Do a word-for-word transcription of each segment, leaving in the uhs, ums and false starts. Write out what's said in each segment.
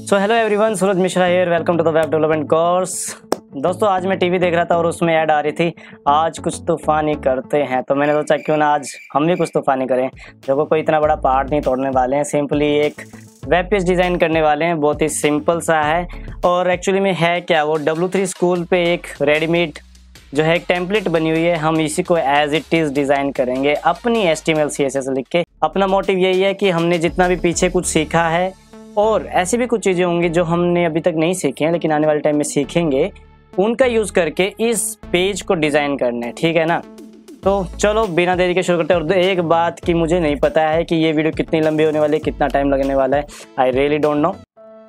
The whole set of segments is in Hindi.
So hello everyone, Suraj Mishra here, welcome to the web development course. दोस्तों आज मैं टीवी देख रहा था और उसमें ऐड आ रही थी आज कुछ तूफानी करते हैं, तो मैंने सोचा क्यों ना आज हम भी कुछ तूफानी करें। देखो कोई इतना बड़ा पहाड़ नहीं तोड़ने वाले हैं, सिंपली एक वेब पेज डिज़ाइन करने वाले हैं। बहुत ही सिंपल सा है और एक्चुअली में है क्या, वो डब्ल्यू थ्री स्कूल पे एक रेडीमेड जो है एक टेम्पलेट बनी हुई है, हम इसी को एज इट इज़ डिज़ाइन करेंगे अपनी H T M L C S S लिख के। अपना मोटिव यही है कि हमने जितना भी पीछे कुछ सीखा है और ऐसी भी कुछ चीज़ें होंगी जो हमने अभी तक नहीं सीखी हैं लेकिन आने वाले टाइम में सीखेंगे, उनका यूज़ करके इस पेज को डिज़ाइन करना है, ठीक है ना। तो चलो बिना देरी के शुरू करते हैं। और एक बात की मुझे नहीं पता है कि ये वीडियो कितनी लंबी होने वाली है, कितना टाइम लगने वाला है, आई रियली डोंट नो।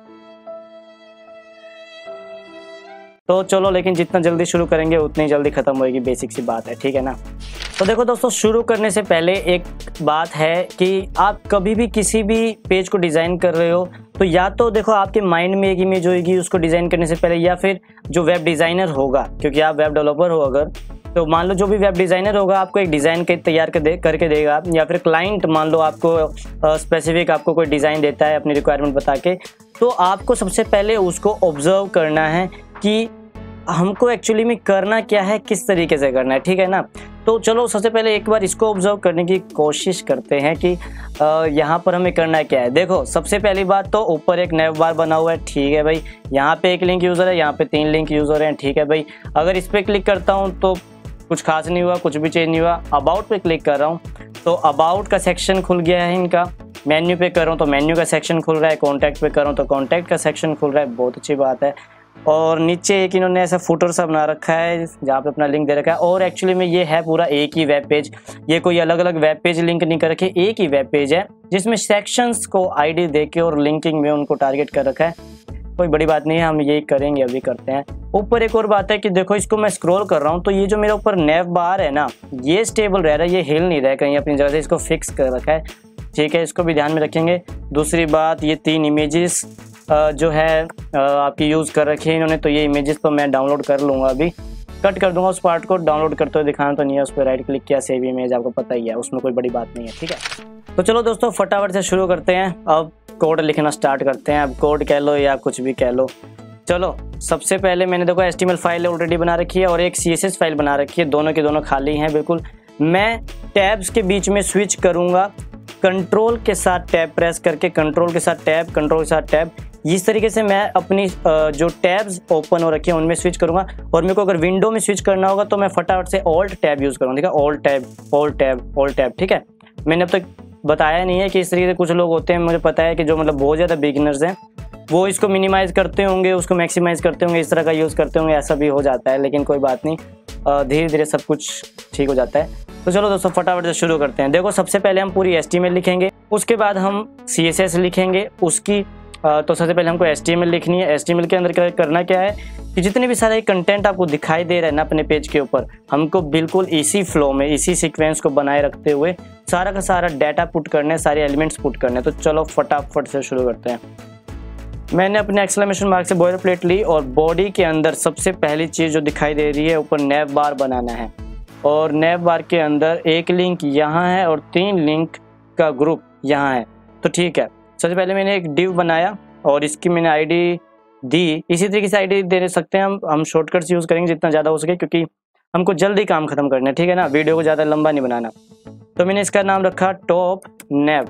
तो चलो, लेकिन जितना जल्दी शुरू करेंगे उतनी जल्दी ख़त्म होएगी, बेसिक सी बात है, ठीक है ना। तो देखो दोस्तों, शुरू करने से पहले एक बात है कि आप कभी भी किसी भी पेज को डिज़ाइन कर रहे हो तो या तो देखो आपके माइंड में एक इमेज होगी उसको डिज़ाइन करने से पहले, या फिर जो वेब डिज़ाइनर होगा, क्योंकि आप वेब डेवलपर हो अगर, तो मान लो जो भी वेब डिज़ाइनर होगा आपको एक डिज़ाइन के तैयार कर दे करके देगा, या फिर क्लाइंट मान लो आपको स्पेसिफिक आपको कोई डिज़ाइन देता है अपनी रिक्वायरमेंट बता के, तो आपको सबसे पहले उसको ऑब्जर्व करना है कि हमको एक्चुअली में करना क्या है, किस तरीके से करना है, ठीक है ना। तो चलो सबसे पहले एक बार इसको ऑब्जर्व करने की कोशिश करते हैं कि यहाँ पर हमें करना क्या है। देखो सबसे पहली बात तो ऊपर एक नैव बार बना हुआ है, ठीक है भाई। यहाँ पे एक लिंक यूज़र है, यहाँ पे तीन लिंक यूज़र हैं, ठीक है भाई। अगर इस पर क्लिक करता हूँ तो कुछ खास नहीं हुआ, कुछ भी चेंज नहीं हुआ। अबाउट पे क्लिक कर रहा हूँ तो अबाउट का सेक्शन खुल गया है इनका। मेन्यू पे कर रहा हूँ तो मेन्यू का सेक्शन खुल रहा है। कॉन्टैक्ट पे कर रहा हूँ तो कॉन्टैक्ट का सेक्शन खुल रहा है, बहुत अच्छी बात है। और नीचे एक इन्होंने ऐसा फुटर सा बना रखा है जहाँ पे अपना लिंक दे रखा है। और एक्चुअली में ये है पूरा एक ही वेब पेज, ये कोई अलग अलग वेब पेज लिंक नहीं कर रखे, एक ही वेब पेज है जिसमें सेक्शंस को आईडी देके और लिंकिंग में उनको टारगेट कर रखा है। कोई बड़ी बात नहीं है, हम यही करेंगे, अभी करते हैं। ऊपर एक और बात है कि देखो इसको मैं स्क्रॉल कर रहा हूँ तो ये जो मेरे ऊपर नैव बार है ना, ये स्टेबल रह रहा है, ये हिल नहीं रहा है कहीं अपनी जगह से, इसको फिक्स कर रखा है, ठीक है। इसको भी ध्यान में रखेंगे। दूसरी बात, ये तीन इमेजेस जो है आपकी यूज़ कर रखी है इन्होंने, तो ये इमेजेस तो मैं डाउनलोड कर लूँगा, अभी कट कर दूंगा उस पार्ट को। डाउनलोड करते हुए दिखाना तो नहीं है, उस पर राइट क्लिक किया, सेव इमेज, आपको पता ही है, उसमें कोई बड़ी बात नहीं है, ठीक है। तो चलो दोस्तों फटाफट से शुरू करते हैं, अब कोड लिखना स्टार्ट करते हैं। अब कोड कह लो या कुछ भी कह लो। चलो सबसे पहले मैंने देखो H T M L file already बना रखी है और एक सी एस एस फाइल बना रखी है, दोनों के दोनों खाली हैं बिल्कुल। मैं टैब्स के बीच में स्विच करूँगा, कंट्रोल के साथ टैब प्रेस करके, कंट्रोल के साथ टैब, कंट्रोल के साथ टैब, इस तरीके से मैं अपनी जो टैब्स ओपन हो रखी हैं उनमें स्विच करूंगा। और मेरे को अगर विंडो में स्विच करना होगा तो मैं फटाफट से ऑल्ट टैब यूज़ करूँगा, ठीक है। Alt tab, alt tab, alt tab, ठीक है। मैंने अब तक बताया नहीं है कि इस तरीके से कुछ लोग होते हैं, मुझे पता है कि जो मतलब बहुत ज़्यादा बिगिनर्स हैं वो इसको मिनिमाइज़ करते होंगे, उसको मैक्सिमाइज़ करते होंगे, इस तरह का यूज़ करते होंगे, ऐसा भी हो जाता है, लेकिन कोई बात नहीं, धीरे धीरे सब कुछ ठीक हो जाता है। तो चलो दोस्तों फटाफट से शुरू करते हैं। देखो सबसे पहले हम पूरी एच टी एम एल लिखेंगे, उसके बाद हम सी एस एस लिखेंगे उसकी। तो सबसे पहले हमको एच टी एम एल लिखनी है। एच टी एम एल के अंदर करना क्या है कि जितने भी सारे कंटेंट आपको दिखाई दे रहे हैं ना अपने पेज के ऊपर, हमको बिल्कुल इसी फ्लो में, इसी सीक्वेंस को बनाए रखते हुए सारा का सारा डाटा पुट करने, सारे एलिमेंट्स पुट करने। तो चलो फटाफट से शुरू करते हैं। मैंने अपने एक्सक्लेमेशन मार्क से बॉयलर प्लेट ली और बॉडी के अंदर सबसे पहली चीज़ जो दिखाई दे रही है, ऊपर नैव बार बनाना है। और नैव बार के अंदर एक लिंक यहाँ है और तीन लिंक का ग्रुप यहाँ है, तो ठीक है। सबसे पहले मैंने एक डिव बनाया और इसकी मैंने आईडी दी। इसी तरीके से आईडी दे सकते हैं हम हम शॉर्टकट्स यूज़ करेंगे जितना ज़्यादा हो सके, क्योंकि हमको जल्दी काम खत्म करना है, ठीक है ना, वीडियो को ज़्यादा लंबा नहीं बनाना। तो मैंने इसका नाम रखा टॉप नैव,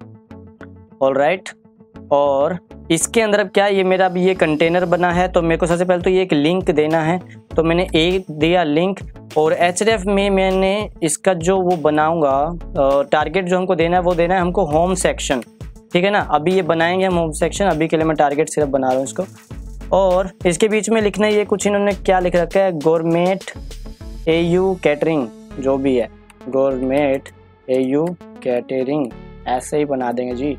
ऑलराइट। और इसके अंदर अब क्या, ये मेरा अभी ये कंटेनर बना है, तो मेरे को सबसे पहले तो ये एक लिंक देना है, तो मैंने एक दिया लिंक। और एच डी एफ में मैंने इसका जो वो बनाऊंगा टारगेट जो हमको देना है वो देना है हमको होम सेक्शन, ठीक है ना। अभी ये बनाएंगे हम होम सेक्शन, अभी के लिए मैं टारगेट सिर्फ बना रहा हूँ इसको। और इसके बीच में लिखना है ये कुछ इन्होंने क्या लिख रखा है, गवर्नमेंट ए यू कैटरिंग, जो भी है गवर्नमेंट ए यू कैटरिंग, ऐसे ही बना देंगे जी।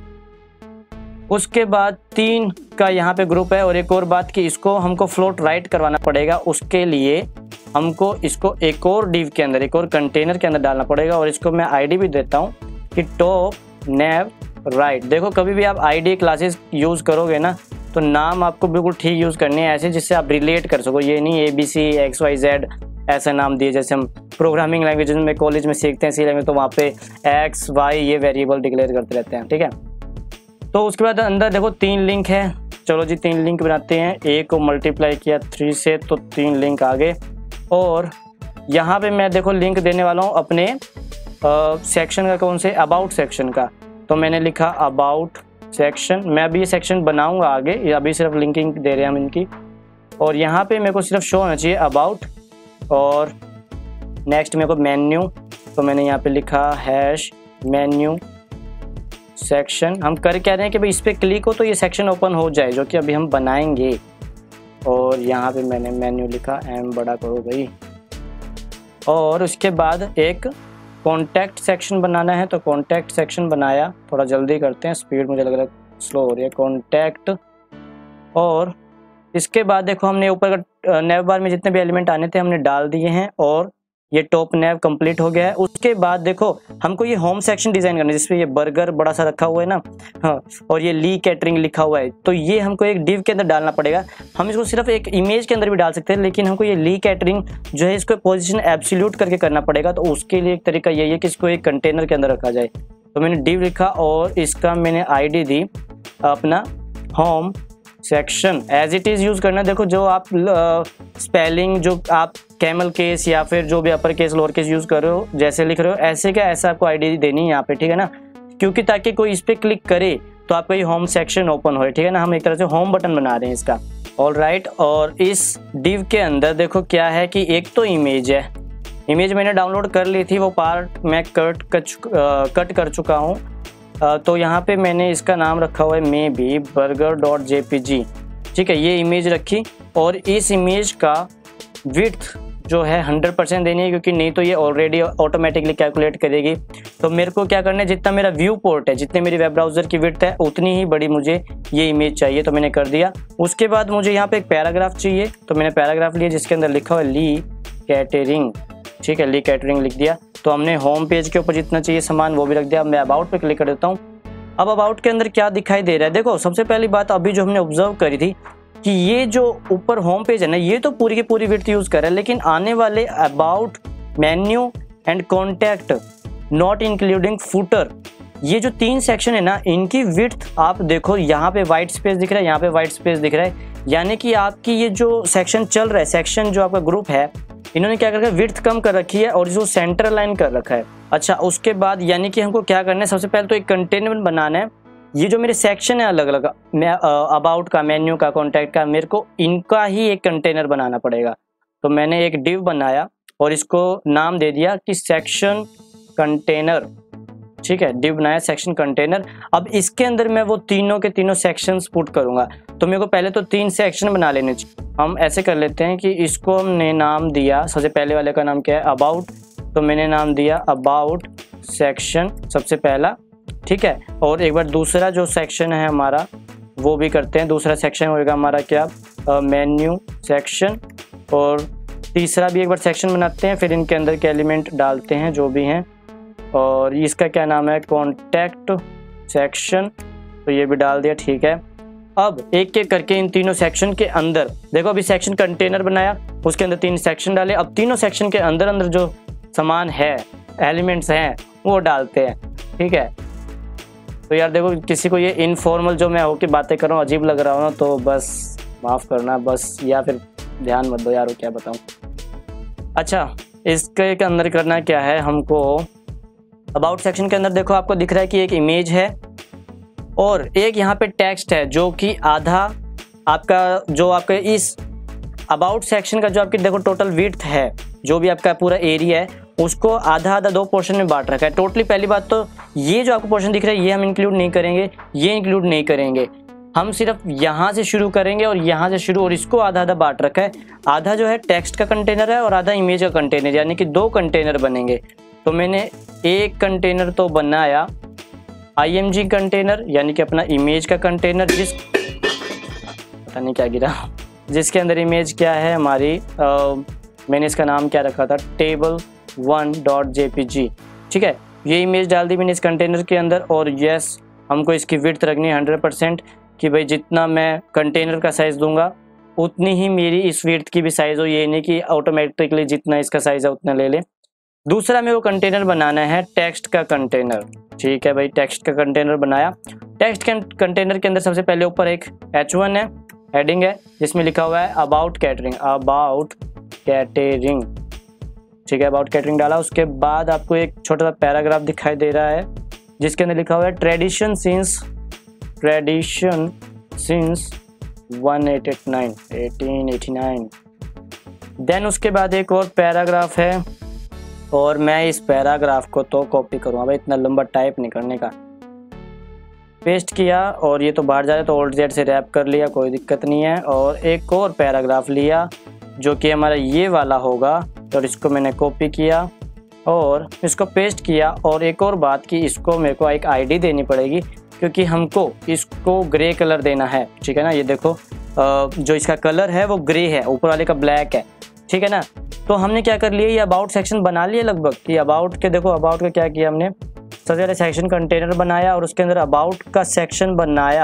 उसके बाद तीन का यहाँ पे ग्रुप है। और एक और बात कि इसको हमको फ्लोट राइट करवाना पड़ेगा, उसके लिए हमको इसको एक और डिव के अंदर, एक और कंटेनर के अंदर डालना पड़ेगा। और इसको मैं आईडी भी देता हूँ कि टॉप नैव राइट। देखो कभी भी आप आईडी क्लासेस यूज़ करोगे ना तो नाम आपको बिल्कुल ठीक यूज़ करने हैं, ऐसे जिससे आप रिलेट कर सको। ये नहीं A B C X Y Z ऐसे नाम दिए जैसे हम प्रोग्रामिंग लैंग्वेज में कॉलेज में सीखते हैं, सी लैंग्वेज, तो वहाँ पे एक्स वाई ये वेरिएबल डिक्लेयर करते रहते हैं, ठीक है। तो उसके बाद अंदर देखो तीन लिंक है, चलो जी तीन लिंक बनाते हैं, ए को मल्टीप्लाई किया थ्री से तो तीन लिंक आ गए। और यहाँ पे मैं देखो लिंक देने वाला हूँ अपने सेक्शन का, कौन से, अबाउट सेक्शन का। तो मैंने लिखा अबाउट सेक्शन, मैं अभी ये सेक्शन बनाऊंगा आगे, ये अभी सिर्फ लिंकिंग दे रहे हैं हम इनकी। और यहाँ पे मेरे को सिर्फ शो होना चाहिए अबाउट, और नेक्स्ट मेरे को मेन्यू, तो मैंने यहाँ पे लिखा हैश मेन्यू सेक्शन। हम कर क्या रहे हैं कि भाई इस पर क्लिक हो तो ये सेक्शन ओपन हो जाए, जो कि अभी हम बनाएंगे। और यहाँ पे मैंने मेन्यू लिखा, एम बड़ा करो भाई। और उसके बाद एक कॉन्टैक्ट सेक्शन बनाना है, तो कॉन्टैक्ट सेक्शन बनाया, थोड़ा जल्दी करते हैं, स्पीड मुझे लग रहा है स्लो हो रही है। कॉन्टैक्ट, और इसके बाद देखो हमने ऊपर का नेव बार में जितने भी एलिमेंट आने थे हमने डाल दिए हैं, और ये टॉप नेव कंप्लीट हो गया है। उसके बाद देखो हमको ये होम सेक्शन डिजाइन करना है, जिसपे ये बर्गर बड़ा सा रखा हुआ है ना, हाँ, और ये ली कैटरिंग लिखा हुआ है, तो ये हमको एक डिव के अंदर डालना पड़ेगा। हम इसको सिर्फ एक इमेज के अंदर भी डाल सकते हैं, लेकिन हमको ये ली कैटरिंग जो है इसको पोजीशन एब्सोल्यूट करके करना पड़ेगा। तो उसके लिए एक तरीका यही है कि इसको एक कंटेनर के अंदर रखा जाए। तो मैंने डिव लिखा और इसका मैंने आई डी दी अपना home section, as it is use करना। देखो जो आप स्पेलिंग uh, जो आप कैमल केस या फिर जो भी upper case lower case use कर रहे हो, जैसे लिख रहे हो ऐसे क्या ऐसा आपको आईडी देनी है यहाँ पे, ठीक है ना, क्योंकि ताकि कोई इस पर क्लिक करे तो आपका ये होम सेक्शन ओपन हो, ठीक है ना। हम एक तरह से होम बटन बना रहे हैं इसका, ऑल राइट। और इस डिव के अंदर देखो क्या है कि एक तो इमेज है, इमेज मैंने डाउनलोड कर ली थी, वो पार्ट मैं कट कट कर चुका हूँ। तो यहाँ पे मैंने इसका नाम रखा हुआ है maybe burger dot J P G, ठीक है, ये इमेज रखी। और इस इमेज का विड्थ जो है हंड्रेड परसेंट देनी है, क्योंकि नहीं तो ये ऑलरेडी ऑटोमेटिकली कैलकुलेट करेगी। तो मेरे को क्या करना है, जितना मेरा व्यू पोर्ट है, जितने मेरी वेब ब्राउज़र की विड्थ है उतनी ही बड़ी मुझे ये इमेज चाहिए, तो मैंने कर दिया। उसके बाद मुझे यहाँ पे एक पैराग्राफ चाहिए, तो मैंने पैराग्राफ लिया जिसके अंदर लिखा हुआ है ली कैटरिंग, ठीक है, ली कैटरिंग लिख दिया। तो हमने होम पेज के ऊपर जितना चाहिए सामान वो भी रख दिया। अब मैं अबाउट पे क्लिक कर देता हूँ। अब अबाउट के अंदर क्या दिखाई दे रहा है, देखो सबसे पहली बात अभी जो हमने ऑब्जर्व करी थी कि ये जो ऊपर होम पेज है ना, ये तो पूरी की पूरी विड्थ यूज कर रहा है, लेकिन आने वाले about, menu and contact, not including footer, ये जो तीन सेक्शन है ना, इनकी विड्थ आप देखो, यहाँ पे वाइट स्पेस दिख रहा है, यहाँ पे वाइट स्पेस दिख रहा है, यानी कि आपकी ये जो सेक्शन चल रहा है, सेक्शन जो आपका ग्रुप है, इन्होंने क्या कर रखा है, विड्थ कम कर रखी है और जो सेंटर लाइन कर रखा है। अच्छा, उसके बाद यानी कि हमको क्या करना है, सबसे पहले तो एक कंटेनर बनाना है। ये जो मेरे सेक्शन है अलग अलग, मैं अबाउट का, मेन्यू का, कॉन्टैक्ट का, मेरे को इनका ही एक कंटेनर बनाना पड़ेगा। तो मैंने एक डिव बनाया और इसको नाम दे दिया कि सेक्शन कंटेनर, ठीक है, डिव बनाया सेक्शन कंटेनर। अब इसके अंदर मैं वो तीनों के तीनों सेक्शंस पुट करूंगा। तो मेरे को पहले तो तीन सेक्शन बना लेने चाहिए। हम ऐसे कर लेते हैं कि इसको हमने नाम दिया, सबसे पहले वाले का नाम क्या है, अबाउट, तो मैंने नाम दिया अबाउट सेक्शन सबसे पहला, ठीक है। और एक बार दूसरा जो सेक्शन है हमारा वो भी करते हैं, दूसरा सेक्शन होगा हमारा क्या, मेन्यू सेक्शन। और तीसरा भी एक बार सेक्शन बनाते हैं, फिर इनके अंदर के एलिमेंट डालते हैं जो भी हैं। और इसका क्या नाम है, कॉन्टैक्ट सेक्शन, तो ये भी डाल दिया, ठीक है। अब एक एक करके इन तीनों सेक्शन के अंदर देखो, अभी सेक्शन कंटेनर बनाया, उसके अंदर तीन सेक्शन डाले। अब तीनों सेक्शन के अंदर अंदर जो सामान है, एलिमेंट्स हैं, वो डालते हैं, ठीक है। तो यार देखो, किसी को ये इनफॉर्मल जो मैं होके बातें कर रहा हूँ अजीब लग रहा हो ना, तो बस माफ़ करना बस, या फिर ध्यान मत दो यार, वो क्या बताऊँ। अच्छा, इसके के अंदर करना क्या है हमको, अबाउट सेक्शन के अंदर देखो आपको दिख रहा है कि एक इमेज है और एक यहाँ पे टेक्स्ट है, जो कि आधा आपका, जो आपके इस अबाउट सेक्शन का जो आपकी देखो टोटल विड्थ है, जो भी आपका पूरा एरिया है, उसको आधा आधा दो पोर्शन में बांट रखा है टोटली। पहली बात तो ये जो आपको पोर्शन दिख रहा है ये हम इंक्लूड नहीं करेंगे, ये इंक्लूड नहीं करेंगे, हम सिर्फ यहाँ से शुरू करेंगे और यहाँ से शुरू, और इसको आधा आधा बांट रखा है। आधा जो है टेक्स्ट का कंटेनर है और आधा इमेज का कंटेनर, यानी कि दो कंटेनर बनेंगे। तो मैंने एक कंटेनर तो बनाया आई एम जी कंटेनर, यानी कि अपना इमेज का कंटेनर, जिस पता नहीं क्या गिरा, जिसके अंदर इमेज क्या है हमारी, आ, मैंने इसका नाम क्या रखा था, table one dot J P G, ठीक है। ये इमेज डाल दी मैंने इस कंटेनर के अंदर। और यस, हमको इसकी विड्थ रखनी है हंड्रेड परसेंट, कि भाई जितना मैं कंटेनर का साइज़ दूंगा उतनी ही मेरी इस विड्थ की भी साइज़ हो, ये नहीं कि ऑटोमेटिकली जितना इसका साइज़ है उतना ले ले। दूसरा मेरे को कंटेनर बनाना है टेक्स्ट का कंटेनर, ठीक है भाई, टेक्स्ट का कंटेनर बनाया। टेक्स्ट कंटेनर के अंदर सबसे पहले ऊपर एक एच वन है, हेडिंग है, जिसमें लिखा हुआ है अबाउट कैटरिंग, अबाउट कैटरिंग, ठीक है, अबाउट कैटरिंग डाला। उसके बाद आपको एक छोटा सा पैराग्राफ दिखाई दे रहा है जिसके अंदर लिखा हुआ है tradition since tradition since one eight eight nine eighteen eighty nine. Then उसके बाद एक और पैराग्राफ है और मैं इस पैराग्राफ को तो कॉपी करूँगा भाई, इतना लंबा टाइप नहीं करने का। पेस्ट किया और ये तो बाहर जा रहा है तो ऑल्ट जेड से रैप कर लिया, कोई दिक्कत नहीं है। और एक और पैराग्राफ लिया जो कि हमारा ये वाला होगा, और इसको मैंने कॉपी किया और इसको पेस्ट किया। और एक और बात कि इसको मेरे को एक आईडी देनी पड़ेगी क्योंकि हमको इसको ग्रे कलर देना है, ठीक है ना। ये देखो जो इसका कलर है वो ग्रे है, ऊपर वाले का ब्लैक है, ठीक है ना। तो हमने क्या कर लिया, ये अबाउट सेक्शन बना लिया लगभग कि अबाउट के देखो अबाउट का क्या किया हमने, सबसे पहले सेक्शन कंटेनर बनाया और उसके अंदर अबाउट का सेक्शन बनाया।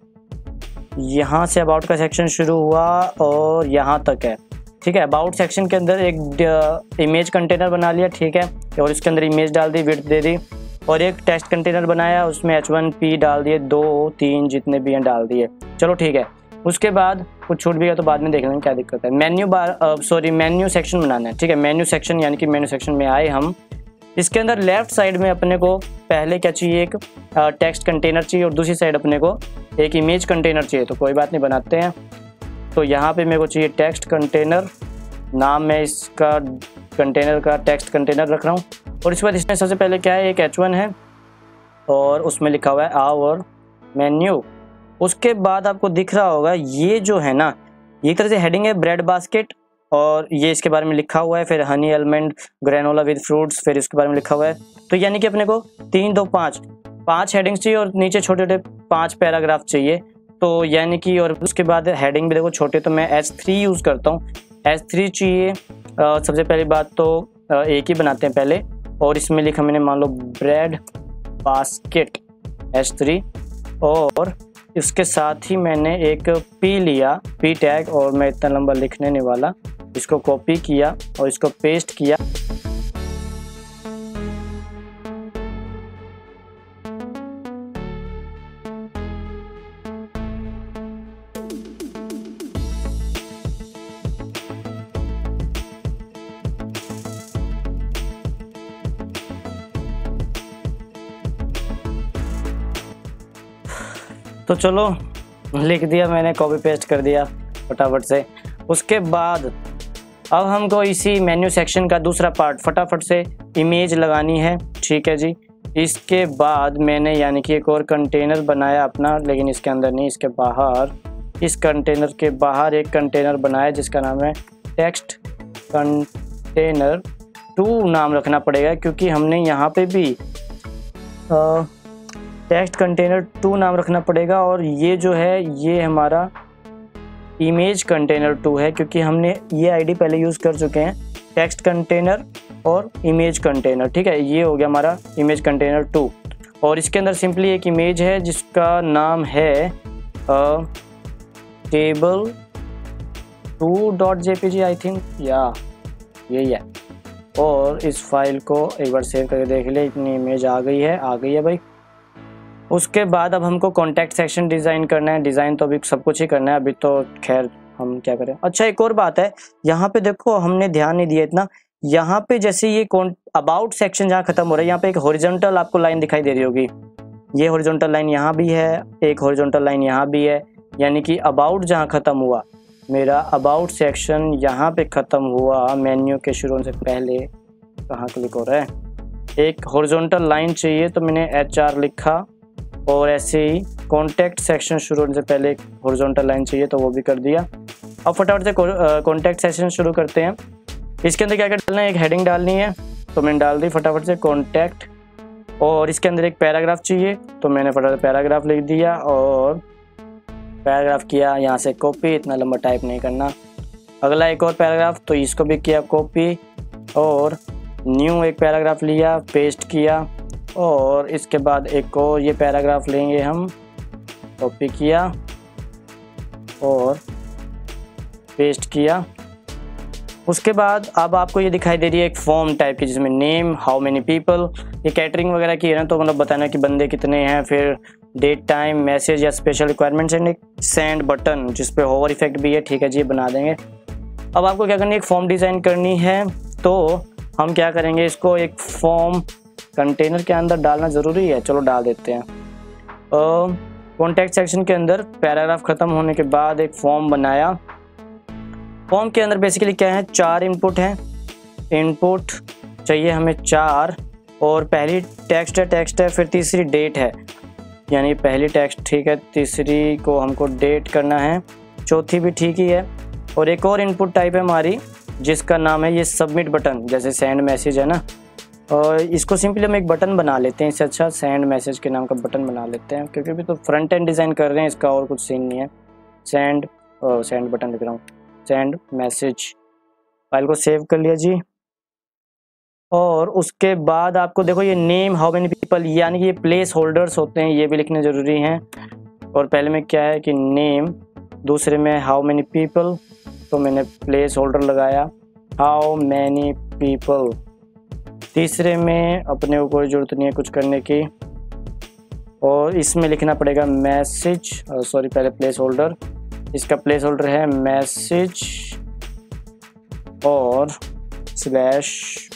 यहाँ से अबाउट का सेक्शन शुरू हुआ और यहाँ तक है, ठीक है। अबाउट सेक्शन के अंदर एक इमेज कंटेनर बना लिया, ठीक है, और इसके अंदर इमेज डाल दी, विड्थ दे दी। और एक टेक्स्ट कंटेनर बनाया, उसमें एच वन पी डाल दिए, दो तीन जितने भी हैं डाल दिए, चलो ठीक है। उसके बाद कुछ छूट भी गया तो बाद में देख लेंगे क्या दिक्कत है। Menu bar sorry menu section बनाना है, ठीक है। मेन्यू सेक्शन यानी कि मेन्यू सेक्शन में आए हम, इसके अंदर लेफ्ट साइड में अपने को पहले क्या चाहिए, एक टेक्स्ट कंटेनर चाहिए और दूसरी साइड अपने को एक इमेज कंटेनर चाहिए। तो कोई बात नहीं, बनाते हैं। तो यहाँ पे मेरे को चाहिए टेक्स्ट कंटेनर, नाम मैं इसका कंटेनर का टेक्स्ट कंटेनर रख रहा हूँ। और इसके बाद इसमें सबसे पहले क्या है, एक एच वन है और उसमें लिखा हुआ है आवर मेन्यू। उसके बाद आपको दिख रहा होगा ये जो है ना, ये तरह से हेडिंग है ब्रेड बास्केट, और ये इसके बारे में लिखा हुआ है। फिर honey almond granola with fruits, फिर इसके बारे में लिखा हुआ है। तो यानी कि अपने को तीन दो पाँच पाँच हेडिंग्स चाहिए और नीचे छोटे छोटे पाँच पैराग्राफ चाहिए। तो यानी कि और उसके बाद हेडिंग भी देखो छोटे, तो मैं एच थ्री यूज़ करता हूँ, एच थ्री चाहिए। सबसे पहली बात तो आ, एक ही बनाते हैं पहले, और इसमें लिखा मैंने मान लो ब्रेड बास्केट एच थ्री, और इसके साथ ही मैंने एक पी लिया, पी टैग, और मैं इतना लंबा लिखने नहीं वाला। इसको कॉपी किया और इसको पेस्ट किया। तो चलो लिख दिया मैंने, कॉपी पेस्ट कर दिया फटाफट से। उसके बाद अब हमको इसी मेन्यू सेक्शन का दूसरा पार्ट फटाफट से इमेज लगानी है, ठीक है जी। इसके बाद मैंने यानी कि एक और कंटेनर बनाया अपना, लेकिन इसके अंदर नहीं, इसके बाहर, इस कंटेनर के बाहर एक कंटेनर बनाया जिसका नाम है टेक्स्ट कंटेनर टू नाम रखना पड़ेगा, क्योंकि हमने यहाँ पे भी आ, टेक्स्ट कंटेनर टू नाम रखना पड़ेगा। और ये जो है ये हमारा इमेज कंटेनर टू है, क्योंकि हमने ये आईडी पहले यूज़ कर चुके हैं, टेक्स्ट कंटेनर और इमेज कंटेनर, ठीक है। ये हो गया हमारा इमेज कंटेनर टू। और इसके अंदर सिंपली एक इमेज है जिसका नाम है table two dot J P G I think, या यही है। और इस फाइल को एक बार सेव करके देख ले, इतनी इमेज आ गई है, आ गई है भाई। उसके बाद अब हमको कॉन्टैक्ट सेक्शन डिज़ाइन करना है। डिज़ाइन तो अभी सब कुछ ही करना है, अभी तो खैर हम क्या करें। अच्छा एक और बात है, यहाँ पे देखो हमने ध्यान नहीं दिया इतना, यहाँ पे जैसे ये अबाउट सेक्शन जहाँ खत्म हो रहा है, यहाँ पे एक हॉरिजॉन्टल आपको लाइन दिखाई दे रही होगी। ये हॉरिजॉन्टल लाइन यहाँ भी है, एक हॉरिजॉन्टल लाइन यहाँ भी है, यानी कि अबाउट जहाँ खत्म हुआ, मेरा अबाउट सेक्शन यहाँ पे ख़त्म हुआ। मेन्यू के शुरू होने से पहले कहाँ क्लिक हो रहा है, एक हॉरिजॉन्टल लाइन चाहिए, तो मैंने एच आर लिखा। और ऐसे ही कॉन्टैक्ट सेक्शन शुरू होने से पहले एक हॉरिजॉन्टल लाइन चाहिए, तो वो भी कर दिया। अब फटाफट से कॉन्टैक्ट सेक्शन शुरू करते हैं। इसके अंदर क्या क्या डालना है, एक हेडिंग डालनी है, तो मैंने डाल दी फटाफट से कॉन्टैक्ट। और इसके अंदर एक पैराग्राफ चाहिए, तो मैंने फटाफट पैराग्राफ लिख दिया और पैराग्राफ किया यहाँ से कॉपी, इतना लंबा टाइप नहीं करना। अगला एक और पैराग्राफ, तो इसको भी किया कॉपी, और न्यू एक पैराग्राफ लिया, पेस्ट किया। और इसके बाद एक और ये पैराग्राफ लेंगे हम, कॉपी किया और पेस्ट किया। उसके बाद अब आपको ये दिखाई दे रही है एक फॉर्म टाइप की, जिसमें नेम, हाउ मेनी पीपल, ये कैटरिंग वगैरह की है ना, तो मतलब बताना कि बंदे कितने हैं, फिर डेट, टाइम, मैसेज या स्पेशल रिक्वायरमेंट्स, एंड एक सेंड बटन जिस पे होवर इफेक्ट भी है। ठीक है जी, ये बना देंगे। अब आपको क्या करनी है, एक फॉर्म डिज़ाइन करनी है। तो हम क्या करेंगे, इसको एक फॉर्म कंटेनर के अंदर डालना ज़रूरी है, चलो डाल देते हैं। कॉन्टैक्ट सेक्शन के अंदर पैराग्राफ ख़त्म होने के बाद एक फॉर्म बनाया। फॉर्म के अंदर बेसिकली क्या है, चार इनपुट हैं। इनपुट चाहिए हमें चार, और पहली टेक्स्ट है टेक्स्ट है फिर तीसरी डेट है, यानी पहली टेक्स्ट ठीक है, तीसरी को हमको डेट करना है, चौथी भी ठीक ही है। और एक और इनपुट टाइप है हमारी जिसका नाम है ये सबमिट बटन, जैसे सेंड मैसेज है ना, और इसको सिंपली हम एक बटन बना लेते हैं। इससे अच्छा सेंड मैसेज के नाम का बटन बना लेते हैं, क्योंकि अभी तो फ्रंट एंड डिज़ाइन कर रहे हैं, इसका और कुछ सीन नहीं है। सेंड सेंड बटन लिख रहा हूँ, सेंड मैसेज। फाइल को सेव कर लिया जी। और उसके बाद आपको देखो ये नेम, हाउ मेनी पीपल, यानी कि ये प्लेस होल्डर्स होते हैं, ये भी लिखने ज़रूरी हैं। और पहले में क्या है कि नेम, दूसरे में हाउ मेनी पीपल, तो मैंने प्लेस होल्डर लगाया हाउ मैनी पीपल। तीसरे में अपने को कोई ज़रूरत नहीं है कुछ करने की, और इसमें लिखना पड़ेगा मैसेज, सॉरी पहले प्लेस होल्डर, इसका प्लेस होल्डर है मैसेज और स्लैश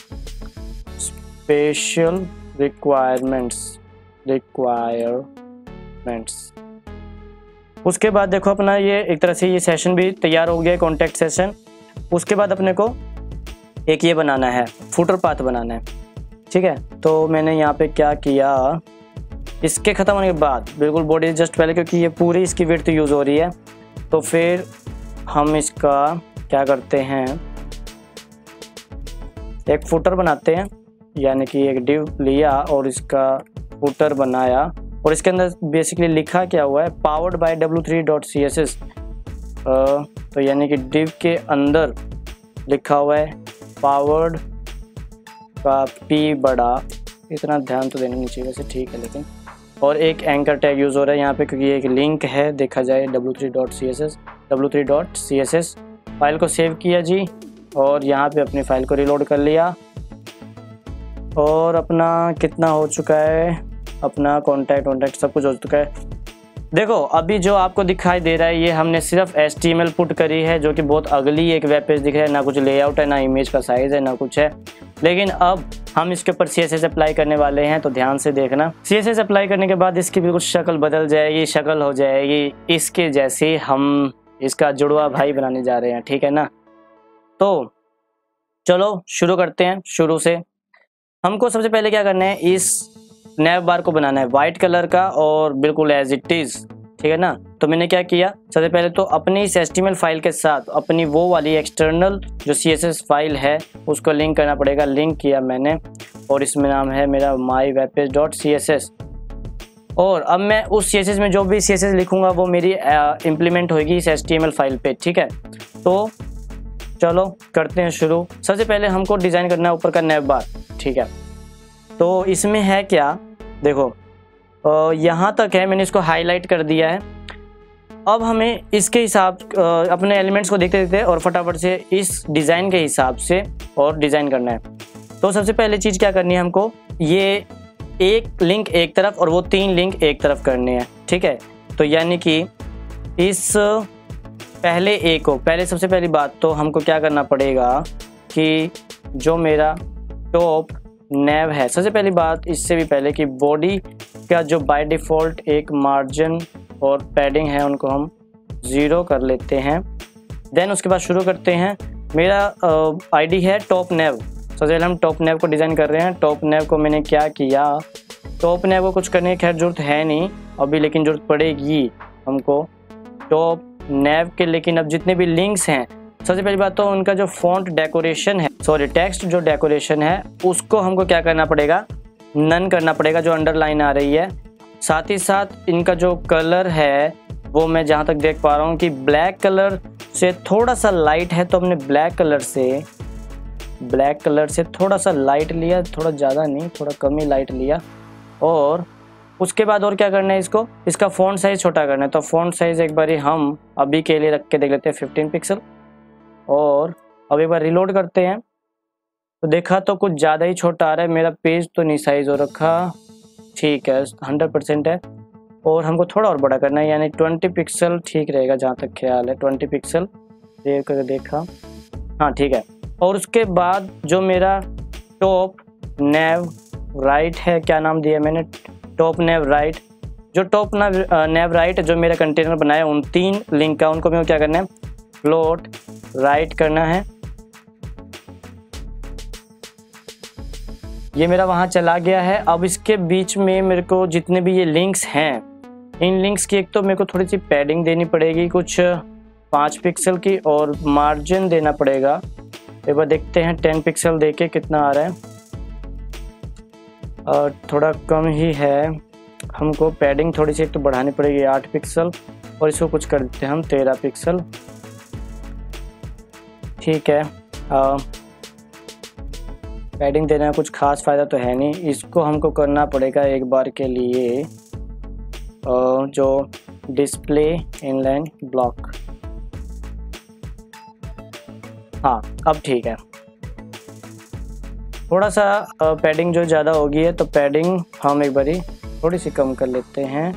स्पेशल रिक्वायरमेंट्स रिक्वायरमेंट्स उसके बाद देखो अपना ये एक तरह से ये सेशन भी तैयार हो गया, कॉन्टैक्ट सेशन। उसके बाद अपने को एक ये बनाना है, फुटर पाथ बनाना है। ठीक है, तो मैंने यहाँ पे क्या किया, इसके ख़त्म होने के बाद बिल्कुल बॉडी जस्ट पहले, क्योंकि ये पूरी इसकी विड्थ यूज़ हो रही है, तो फिर हम इसका क्या करते हैं, एक फुटर बनाते हैं, यानी कि एक डिव लिया और इसका फुटर बनाया। और इसके अंदर बेसिकली लिखा क्या हुआ है, powered by W three dot C S S, तो यानी कि डिव के अंदर लिखा हुआ है पावर्ड का पी बड़ा, इतना ध्यान तो देना नहीं चाहिए वैसे, ठीक है लेकिन। और एक एंकर टैग यूज़ हो रहा है यहाँ पे, क्योंकि एक लिंक है, देखा जाए W three dot C S S W three dot C S S. File को सेव किया जी, और यहाँ पे अपनी फ़ाइल को रिलोड कर लिया। और अपना कितना हो चुका है, अपना कॉन्टैक्ट वॉन्टैक्ट सब कुछ हो चुका है। देखो अभी जो आपको दिखाई दे रहा है ये हमने सिर्फ H T M L put करी है, जो कि बहुत अगली एक वेब पेज दिख रहा है, ना कुछ लेआउट है, ना इमेज का साइज़ है, ना कुछ है। लेकिन अब हम इसके ऊपर सी एस एस अप्लाई करने वाले हैं, तो ध्यान से देखना। सी एस एस अप्लाई करने के बाद इसकी बिल्कुल शक्ल बदल जाएगी, शक्ल हो जाएगी इसके जैसी। हम इसका जुड़वा भाई बनाने जा रहे हैं, ठीक है ना। तो चलो शुरू करते हैं शुरू से। हमको सबसे पहले क्या करना है, इस नैव बार को बनाना है वाइट कलर का और बिल्कुल एज इट इज़, ठीक है ना। तो मैंने क्या किया, सबसे पहले तो अपनी इस H T M L file के साथ अपनी वो वाली एक्सटर्नल जो सी एस एस फाइल है उसको लिंक करना पड़ेगा। लिंक किया मैंने, और इसमें नाम है मेरा my web page dot C S S. और अब मैं उस सी एस एस में जो भी सी एस एस लिखूंगा वो मेरी इम्प्लीमेंट होगी इस H T M L file पे, ठीक है। तो चलो करते हैं शुरू। सबसे पहले हमको डिज़ाइन करना है ऊपर का नैव बार, ठीक है। तो इसमें है क्या, देखो यहाँ तक है, मैंने इसको हाईलाइट कर दिया है। अब हमें इसके हिसाब अपने एलिमेंट्स को देखते देखते और फटाफट से इस डिज़ाइन के हिसाब से और डिज़ाइन करना है। तो सबसे पहले चीज़ क्या करनी है हमको, ये एक लिंक एक तरफ और वो तीन लिंक एक तरफ करने हैं, ठीक है। तो यानी कि इस पहले ए को, पहले सबसे पहली बात तो हमको क्या करना पड़ेगा कि जो मेरा टॉप नैव है, सबसे पहली बात इससे भी पहले कि बॉडी का जो बाय डिफ़ॉल्ट एक मार्जिन और पैडिंग है उनको हम ज़ीरो कर लेते हैं। देन उसके बाद शुरू करते हैं। मेरा आईडी है टॉप नैव। सबसे पहले हम टॉप नैव को डिज़ाइन कर रहे हैं। टॉप नैव को मैंने क्या किया, टॉप नैव को कुछ करने की खैर ज़रूरत है नहीं अभी, लेकिन ज़रूरत पड़ेगी हमको टॉप नैव के। लेकिन अब जितने भी लिंक्स हैं, सबसे पहली बात तो उनका जो फॉन्ट डेकोरेशन है, सॉरी टेक्स्ट जो डेकोरेशन है, उसको हमको क्या करना पड़ेगा, नन करना पड़ेगा, जो अंडरलाइन आ रही है। साथ ही साथ इनका जो कलर है वो मैं जहाँ तक देख पा रहा हूँ कि ब्लैक कलर से थोड़ा सा लाइट है, तो हमने ब्लैक कलर से ब्लैक कलर से थोड़ा सा लाइट लिया, थोड़ा ज़्यादा नहीं, थोड़ा कम ही लाइट लिया। और उसके बाद और क्या करना है, इसको इसका फ़ॉन्ट साइज़ छोटा करना है। तो फ़ॉन्ट साइज़ एक बारी हम अभी के लिए रख के देख लेते हैं फिफ्टीन पिक्सल, और अब एक बार रिलोड करते हैं तो देखा तो कुछ ज़्यादा ही छोटा आ रहा है, मेरा पेज तो नहीं साइज हो रखा, ठीक है हंड्रेड परसेंट है, और हमको थोड़ा और बड़ा करना है, यानी ट्वेंटी पिक्सल ठीक रहेगा जहाँ तक ख्याल है, ट्वेंटी पिक्सल देख कर देखा, हाँ ठीक है। और उसके बाद जो मेरा टॉप नेव राइट है, क्या नाम दिया मैंने, टॉप नेव राइट, जो टॉप नेव राइट जो मेरा कंटेनर बनाया उन तीन लिंक का, उनको मेरे को क्या करना है, फ्लोट राइट करना है। ये मेरा वहाँ चला गया है। अब इसके बीच में मेरे को जितने भी ये लिंक्स हैं, इन लिंक्स की एक तो मेरे को थोड़ी सी पैडिंग देनी पड़ेगी कुछ पाँच पिक्सल की, और मार्जिन देना पड़ेगा, एक बार देखते हैं टेन पिक्सल दे के कितना आ रहा है, और थोड़ा कम ही है, हमको पैडिंग थोड़ी सी एक तो बढ़ानी पड़ेगी आठ पिक्सल, और इसको कुछ कर देते हैं हम तेरह पिक्सल, ठीक है। आ, पैडिंग देने का कुछ खास फ़ायदा तो है नहीं, इसको हमको करना पड़ेगा एक बार के लिए आ, जो डिस्प्ले इनलाइन ब्लॉक, हाँ अब ठीक है। थोड़ा सा पैडिंग जो ज़्यादा होगी है तो पैडिंग हम एक बारी थोड़ी सी कम कर लेते हैं,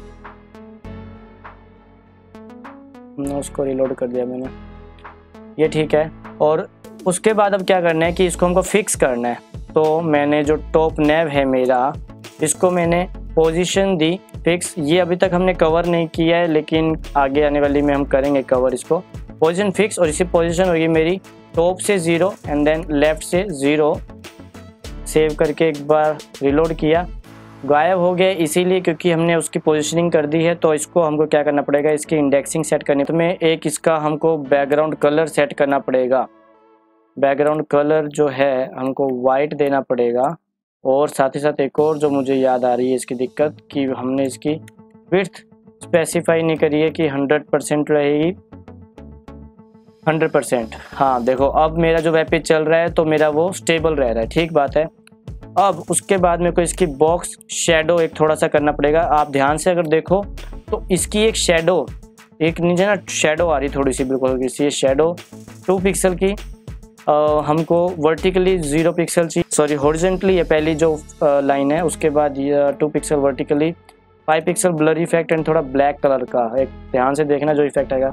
उसको रिलोड कर दिया मैंने, ये ठीक है। और उसके बाद अब क्या करना है कि इसको हमको फिक्स करना है, तो मैंने जो टॉप नेव है मेरा, इसको मैंने पोजीशन दी फिक्स, ये अभी तक हमने कवर नहीं किया है लेकिन आगे आने वाली में हम करेंगे कवर इसको, पोजीशन फिक्स, और इसी पोजीशन होगी मेरी टॉप से ज़ीरो एंड देन लेफ़्ट से ज़ीरो, सेव करके एक बार रिलोड किया, गायब हो गया इसीलिए क्योंकि हमने उसकी पोजीशनिंग कर दी है। तो इसको हमको क्या करना पड़ेगा, इसकी इंडेक्सिंग सेट करनी है, तो मैं एक इसका हमको बैकग्राउंड कलर सेट करना पड़ेगा, बैकग्राउंड कलर जो है हमको वाइट देना पड़ेगा, और साथ ही साथ एक और जो मुझे याद आ रही है इसकी दिक्कत कि हमने इसकी विड्थ स्पेसिफाई नहीं करी है कि हंड्रेड परसेंट रहेगी, हंड्रेड परसेंट, हाँ देखो अब मेरा जो वेब पेज चल रहा है तो मेरा वो स्टेबल रह रहा है, ठीक बात है। अब उसके बाद मेरे को इसकी बॉक्स शेडो एक थोड़ा सा करना पड़ेगा, आप ध्यान से अगर देखो तो इसकी एक शेडो, एक नीचे ना शेडो आ रही थोड़ी सी बिल्कुल, ये शेडो टू पिक्सल की, आ, हमको वर्टिकली ज़ीरो पिक्सल चाहिए, सॉरी हॉरिजॉन्टली ये पहली जो लाइन है, उसके बाद ये two pixel vertically, five pixel blur effect and थोड़ा ब्लैक कलर का, एक ध्यान से देखना जो इफेक्ट आएगा,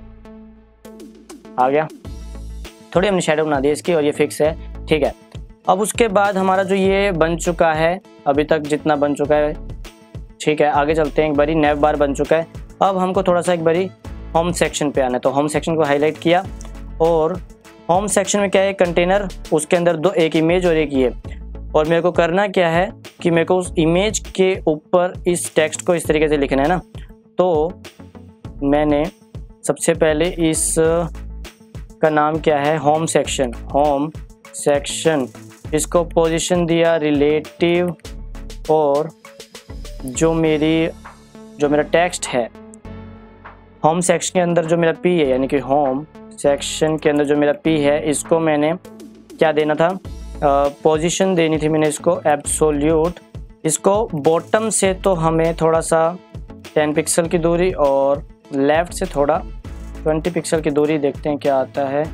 आ गया, थोड़ी हमने शेडो बना दी इसकी, और ये फिक्स है, ठीक है। अब उसके बाद हमारा जो ये बन चुका है अभी तक जितना बन चुका है, ठीक है, आगे चलते हैं, एक बारी नेव बार बन चुका है। अब हमको थोड़ा सा एक बारी होम सेक्शन पे आना है, तो होम सेक्शन को हाईलाइट किया, और होम सेक्शन में क्या है, कंटेनर, उसके अंदर दो, एक इमेज और एक ये, और मेरे को करना क्या है कि मेरे को उस इमेज के ऊपर इस टेक्स्ट को इस तरीके से लिखना है ना, तो मैंने सबसे पहले इस का नाम क्या है, होम सेक्शन, होम सेक्शन, इसको पोजीशन दिया रिलेटिव, और जो मेरी जो मेरा टेक्स्ट है होम सेक्शन के अंदर जो मेरा पी है, यानी कि होम सेक्शन के अंदर जो मेरा पी है, इसको मैंने क्या देना था, पोजीशन देनी थी मैंने इसको एब्सोल्यूट, इसको बॉटम से तो हमें थोड़ा सा टेन पिक्सल की दूरी, और लेफ़्ट से थोड़ा ट्वेंटी पिक्सल की दूरी, देखते हैं क्या आता है।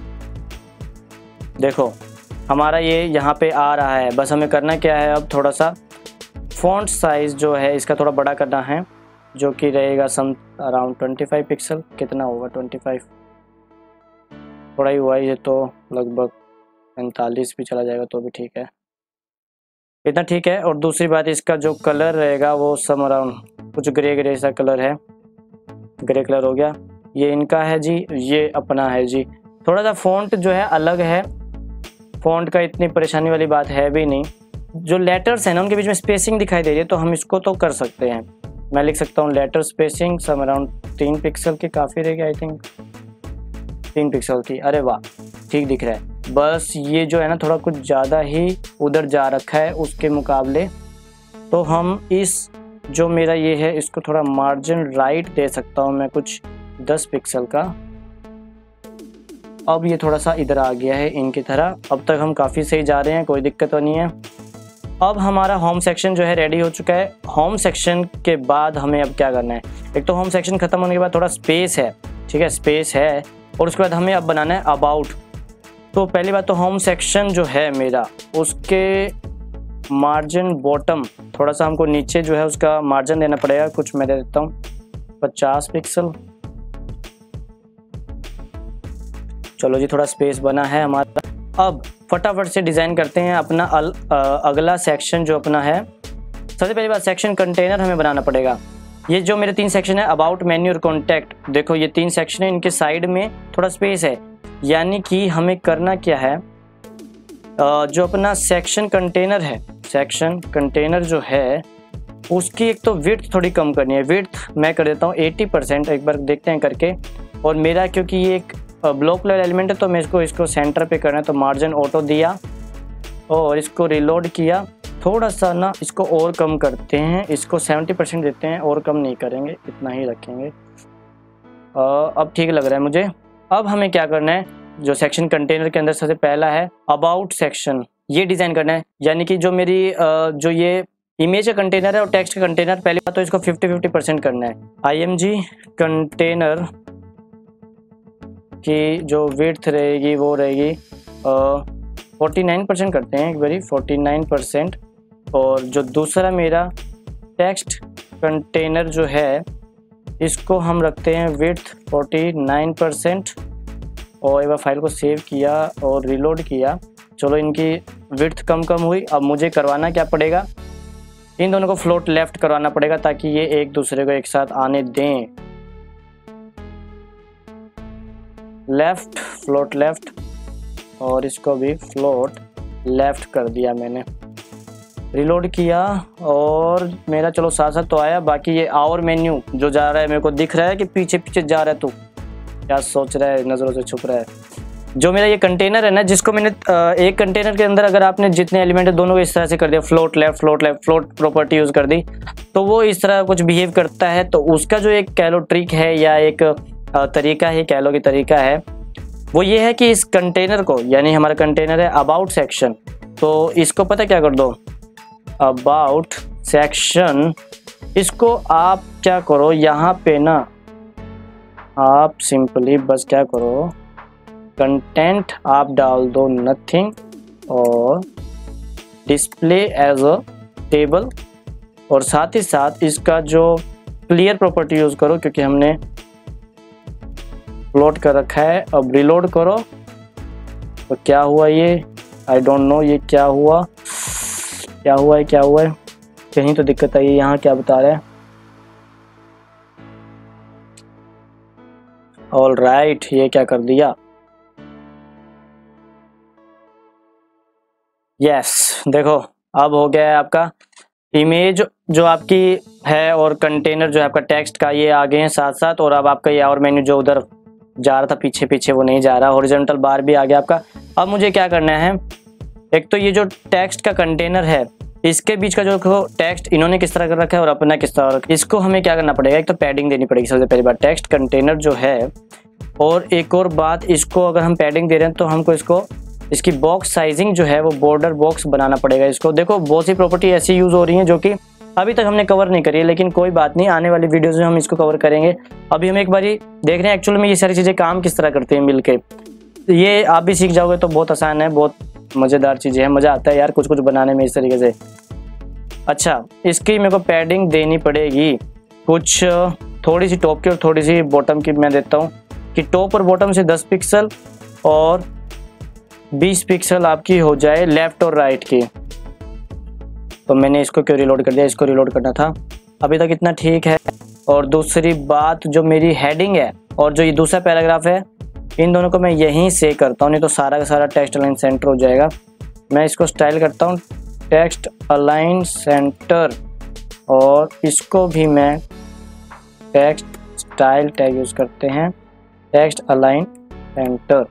देखो हमारा ये यहाँ पे आ रहा है, बस हमें करना क्या है, अब थोड़ा सा फ़ॉन्ट साइज़ जो है इसका थोड़ा बड़ा करना है, जो कि रहेगा some around twenty five pixel, कितना होगा ट्वेंटी फाइव, थोड़ा ही हुआ ये तो लगभग पैंतालीस भी चला जाएगा तो भी ठीक है, इतना ठीक है। और दूसरी बात, इसका जो कलर रहेगा वो सम अराउंड कुछ ग्रे ग्रे सा कलर है, ग्रे कलर हो गया, ये इनका है जी, ये अपना है जी। थोड़ा सा फ़ॉन्ट जो है अलग है, फ़ॉन्ट का इतनी परेशानी वाली बात है भी नहीं, जो लेटर्स हैं ना उनके बीच में स्पेसिंग दिखाई दे रही है, तो हम इसको तो कर सकते हैं, मैं लिख सकता हूँ लेटर स्पेसिंग सम अराउंड तीन पिक्सल की काफ़ी रहेगी, आई थिंक तीन पिक्सल की, अरे वाह ठीक दिख रहा है। बस ये जो है ना थोड़ा कुछ ज़्यादा ही उधर जा रखा है उसके मुकाबले, तो हम इस जो मेरा ये है इसको थोड़ा मार्जिन राइट दे सकता हूँ मैं, कुछ दस पिक्सल का। अब ये थोड़ा सा इधर आ गया है इनकी तरह, अब तक हम काफ़ी सही जा रहे हैं, कोई दिक्कत तो नहीं है। अब हमारा होम सेक्शन जो है रेडी हो चुका है। होम सेक्शन के बाद हमें अब क्या करना है, एक तो होम सेक्शन ख़त्म होने के बाद थोड़ा स्पेस है, ठीक है स्पेस है, और उसके बाद हमें अब बनाना है अबाउट। तो पहली बात तो होम सेक्शन जो है मेरा, उसके मार्जिन बॉटम थोड़ा सा हमको नीचे जो है उसका मार्जिन देना पड़ेगा। कुछ मैं दे देता हूँ पचास पिक्सल। चलो जी, थोड़ा स्पेस बना है हमारा। अब फटाफट से डिज़ाइन करते हैं अपना अल, आ, अगला सेक्शन जो अपना है। सबसे पहली बात, सेक्शन कंटेनर हमें बनाना पड़ेगा। ये जो मेरे तीन सेक्शन है, अबाउट, मेन्यू और कॉन्टैक्ट, देखो ये तीन सेक्शन है, इनके साइड में थोड़ा स्पेस है। यानी कि हमें करना क्या है, जो अपना सेक्शन कंटेनर है, सेक्शन कंटेनर जो है उसकी एक तो विड्थ थोड़ी कम करनी है। विड्थ मैं कर देता हूँ अस्सी परसेंट, एक बार देखते हैं करके। और मेरा क्योंकि ये एक ब्लॉक लेवल एलिमेंट है तो मैं इसको इसको सेंटर पे करना है, तो मार्जिन ऑटो दिया और इसको रिलोड किया। थोड़ा सा ना इसको और कम करते हैं, इसको सत्तर परसेंट देते हैं, और कम नहीं करेंगे, इतना ही रखेंगे। आ, अब ठीक लग रहा है मुझे। अब हमें क्या करना है, जो सेक्शन कंटेनर के अंदर सबसे पहला है अबाउट सेक्शन, ये डिज़ाइन करना है। यानी कि जो मेरी आ, जो ये इमेज का कंटेनर है और टेक्स्ट का कंटेनर, पहली बात तो इसको फिफ्टी फिफ्टी परसेंट करना है। आई एम जी कंटेनर की जो विड्थ रहेगी वो रहेगी फोर्टी नाइन परसेंट करते हैं, एक बारी फोर्टी नाइन परसेंट। और जो दूसरा मेरा टेक्स्ट कंटेनर जो है इसको हम रखते हैं विड्थ फोर्टी नाइन परसेंट। और एक बार फाइल को सेव किया और रिलोड किया। चलो, इनकी विड्थ कम कम हुई। अब मुझे करवाना क्या पड़ेगा, इन दोनों को फ्लोट लेफ्ट करवाना पड़ेगा ताकि ये एक दूसरे को एक साथ आने दें। लेफ्ट, फ्लोट लेफ्ट, और इसको भी फ्लोट लेफ्ट कर दिया मैंने। रिलोड किया और मेरा चलो साथ साथ तो आया। बाकी ये आवर मेन्यू जो जा रहा है, मेरे को दिख रहा है कि पीछे पीछे जा रहा है, तू क्या सोच रहा है, नज़रों से छुप रहा है। जो मेरा ये कंटेनर है ना, जिसको मैंने एक कंटेनर के अंदर अगर आपने जितने एलिमेंट है दोनों को इस तरह से कर दिया, float left float left float property use कर दी, तो वो इस तरह कुछ बिहेव करता है। तो उसका जो एक कह लो ट्रिक है या एक तरीका है, कह लो कि तरीका है, वो ये है कि इस कंटेनर को, यानी हमारा कंटेनर है अबाउट सेक्शन, तो इसको पता क्या कर दो, अबाउट सेक्शन, इसको आप क्या करो, यहाँ पे ना आप सिंपली बस क्या करो, कंटेंट आप डाल दो नथिंग और डिस्प्ले एज अ टेबल। और साथ ही साथ इसका जो क्लियर प्रॉपर्टी यूज़ करो, क्योंकि हमने फ्लोट कर रखा है। अब रिलोड करो तो क्या हुआ, ये आई डोंट नो ये क्या हुआ, क्या हुआ है क्या हुआ है, कहीं तो दिक्कत आई है। यहाँ क्या बता रहा है, ऑल राइट, ये क्या कर दिया, यस yes, देखो अब हो गया है आपका इमेज जो आपकी है और कंटेनर जो है आपका टेक्स्ट का, ये आगे हैं साथ साथ। और अब आपका ये और मेन्यू जो उधर जा रहा था पीछे पीछे वो नहीं जा रहा, हॉरिजॉन्टल बार भी आ गया आपका। अब मुझे क्या करना है, एक तो ये जो टेक्स्ट का कंटेनर है इसके बीच का जो टेक्स्ट इन्होंने किस तरह कर रखा है और अपना किस तरह, इसको हमें क्या करना पड़ेगा, एक तो पैडिंग देनी पड़ेगी सबसे पहली बार टेक्स्ट कंटेनर जो है। और एक और बात, इसको अगर हम पैडिंग दे रहे हैं तो हमको इसको इसकी बॉक्स साइजिंग जो है वो बॉर्डर बॉक्स बनाना पड़ेगा। इसको देखो बहुत सी प्रॉपर्टी ऐसी यूज़ हो रही हैं जो कि अभी तक हमने कवर नहीं करी है, लेकिन कोई बात नहीं, आने वाली वीडियोज़ में हम इसको कवर करेंगे। अभी हम एक बारी देख रहे हैं एक्चुअल में ये सारी चीज़ें काम किस तरह करती हैं मिलके। ये आप भी सीख जाओगे तो बहुत आसान है, बहुत मज़ेदार चीज़ें हैं, मज़ा आता है यार कुछ कुछ बनाने में इस तरीके से। अच्छा, इसकी मेरे को पैडिंग देनी पड़ेगी कुछ, थोड़ी सी टॉप की और थोड़ी सी बॉटम की। मैं देता हूँ कि टॉप और बॉटम से दस पिक्सल और बीस पिक्सल आपकी हो जाए लेफ़्ट और राइट की। तो मैंने इसको क्यों रिलोड कर दिया, इसको रिलोड करना था, अभी तक इतना ठीक है। और दूसरी बात, जो मेरी हेडिंग है और जो ये दूसरा पैराग्राफ है, इन दोनों को मैं यहीं से करता हूँ, नहीं तो सारा का सारा टेक्स्ट अलाइन सेंटर हो जाएगा। मैं इसको स्टाइल करता हूँ टेक्स्ट अलाइन सेंटर, और इसको भी मैं टेक्स्ट स्टाइल टैग यूज़ करते हैं टेक्स्ट अलाइन सेंटर,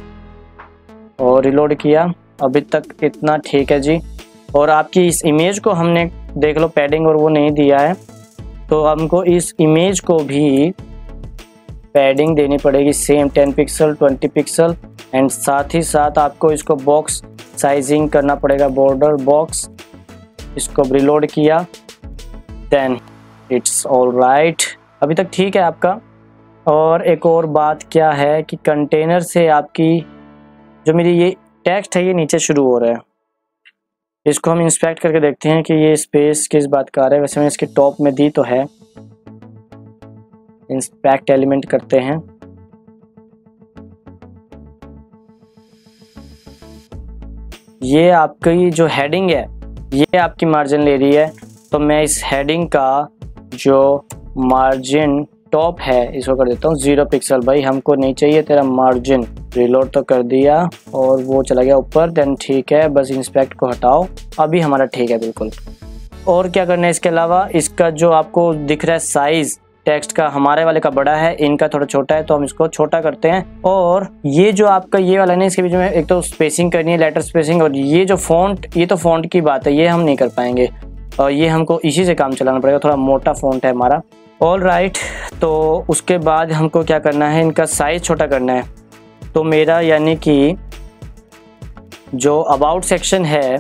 और रिलोड किया। अभी तक इतना ठीक है जी। और आपकी इस इमेज को हमने देख लो पैडिंग और वो नहीं दिया है, तो हमको इस इमेज को भी पैडिंग देनी पड़ेगी same ten pixel twenty pixel. And साथ ही साथ आपको इसको बॉक्स साइजिंग करना पड़ेगा, बॉर्डर बॉक्स। इसको रिलोड किया, देन इट्स ऑल राइट, अभी तक ठीक है आपका। और एक और बात क्या है कि कंटेनर से आपकी जो मेरी ये टेक्स्ट है ये नीचे शुरू हो रहा है। इसको हम इंस्पेक्ट करके देखते हैं कि ये स्पेस किस बात का आ रहा है। वैसे मैंने इसके टॉप में दी तो है, इंस्पेक्ट एलिमेंट करते हैं। ये आपकी जो हेडिंग है ये आपकी मार्जिन ले रही है, तो मैं इस हेडिंग का जो मार्जिन टॉप है इसको कर देता हूँ जीरो पिक्सल। भाई हमको नहीं चाहिए तेरा मार्जिन। रिलोड तो कर दिया और वो चला गया ऊपर। देन ठीक है, बस इंस्पेक्ट को हटाओ, अभी हमारा ठीक है बिल्कुल। और क्या करना है इसके अलावा, इसका जो आपको दिख रहा है साइज टेक्स्ट का, हमारे वाले का बड़ा है, इनका थोड़ा छोटा है, तो हम इसको छोटा करते हैं। और ये जो आपका ये वाला है ना, इसके बीच में एक तो स्पेसिंग करनी है, लेटर स्पेसिंग, और ये जो फॉन्ट, ये तो फॉन्ट की बात है, ये हम नहीं कर पाएंगे और ये हमको इसी से काम चलाना पड़ेगा। थोड़ा मोटा फॉन्ट है हमारा। ऑल राइट, तो उसके बाद हमको क्या करना है, इनका साइज छोटा करना है। तो मेरा यानी कि जो अबाउट सेक्शन है,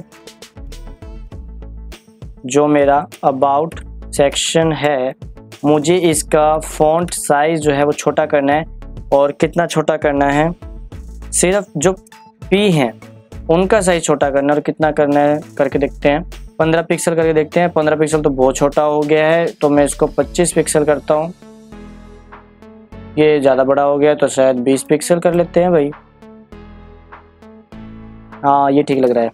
जो मेरा अबाउट सेक्शन है, मुझे इसका फॉन्ट साइज जो है वो छोटा करना है। और कितना छोटा करना है, सिर्फ जो पी हैं उनका साइज छोटा करना है। और कितना करना है करके देखते हैं, पंद्रह पिक्सल करके देखते हैं। पंद्रह पिक्सल तो बहुत छोटा हो गया है, तो मैं इसको पच्चीस पिक्सल करता हूँ। ये ज़्यादा बड़ा हो गया तो शायद बीस पिक्सल कर लेते हैं भाई। हाँ ये ठीक लग रहा है।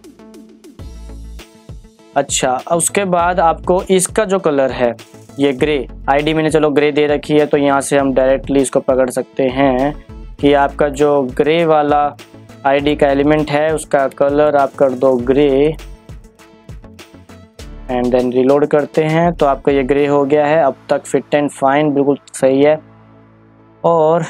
अच्छा, उसके बाद आपको इसका जो कलर है ये ग्रे, आईडी मैंने चलो ग्रे दे रखी है, तो यहाँ से हम डायरेक्टली इसको पकड़ सकते हैं कि आपका जो ग्रे वाला आईडी का एलिमेंट है उसका कलर आप कर दो ग्रे। एंड देन रिलोड करते हैं तो आपका ये ग्रे हो गया है। अब तक फिट एंड फाइन, बिल्कुल सही है। और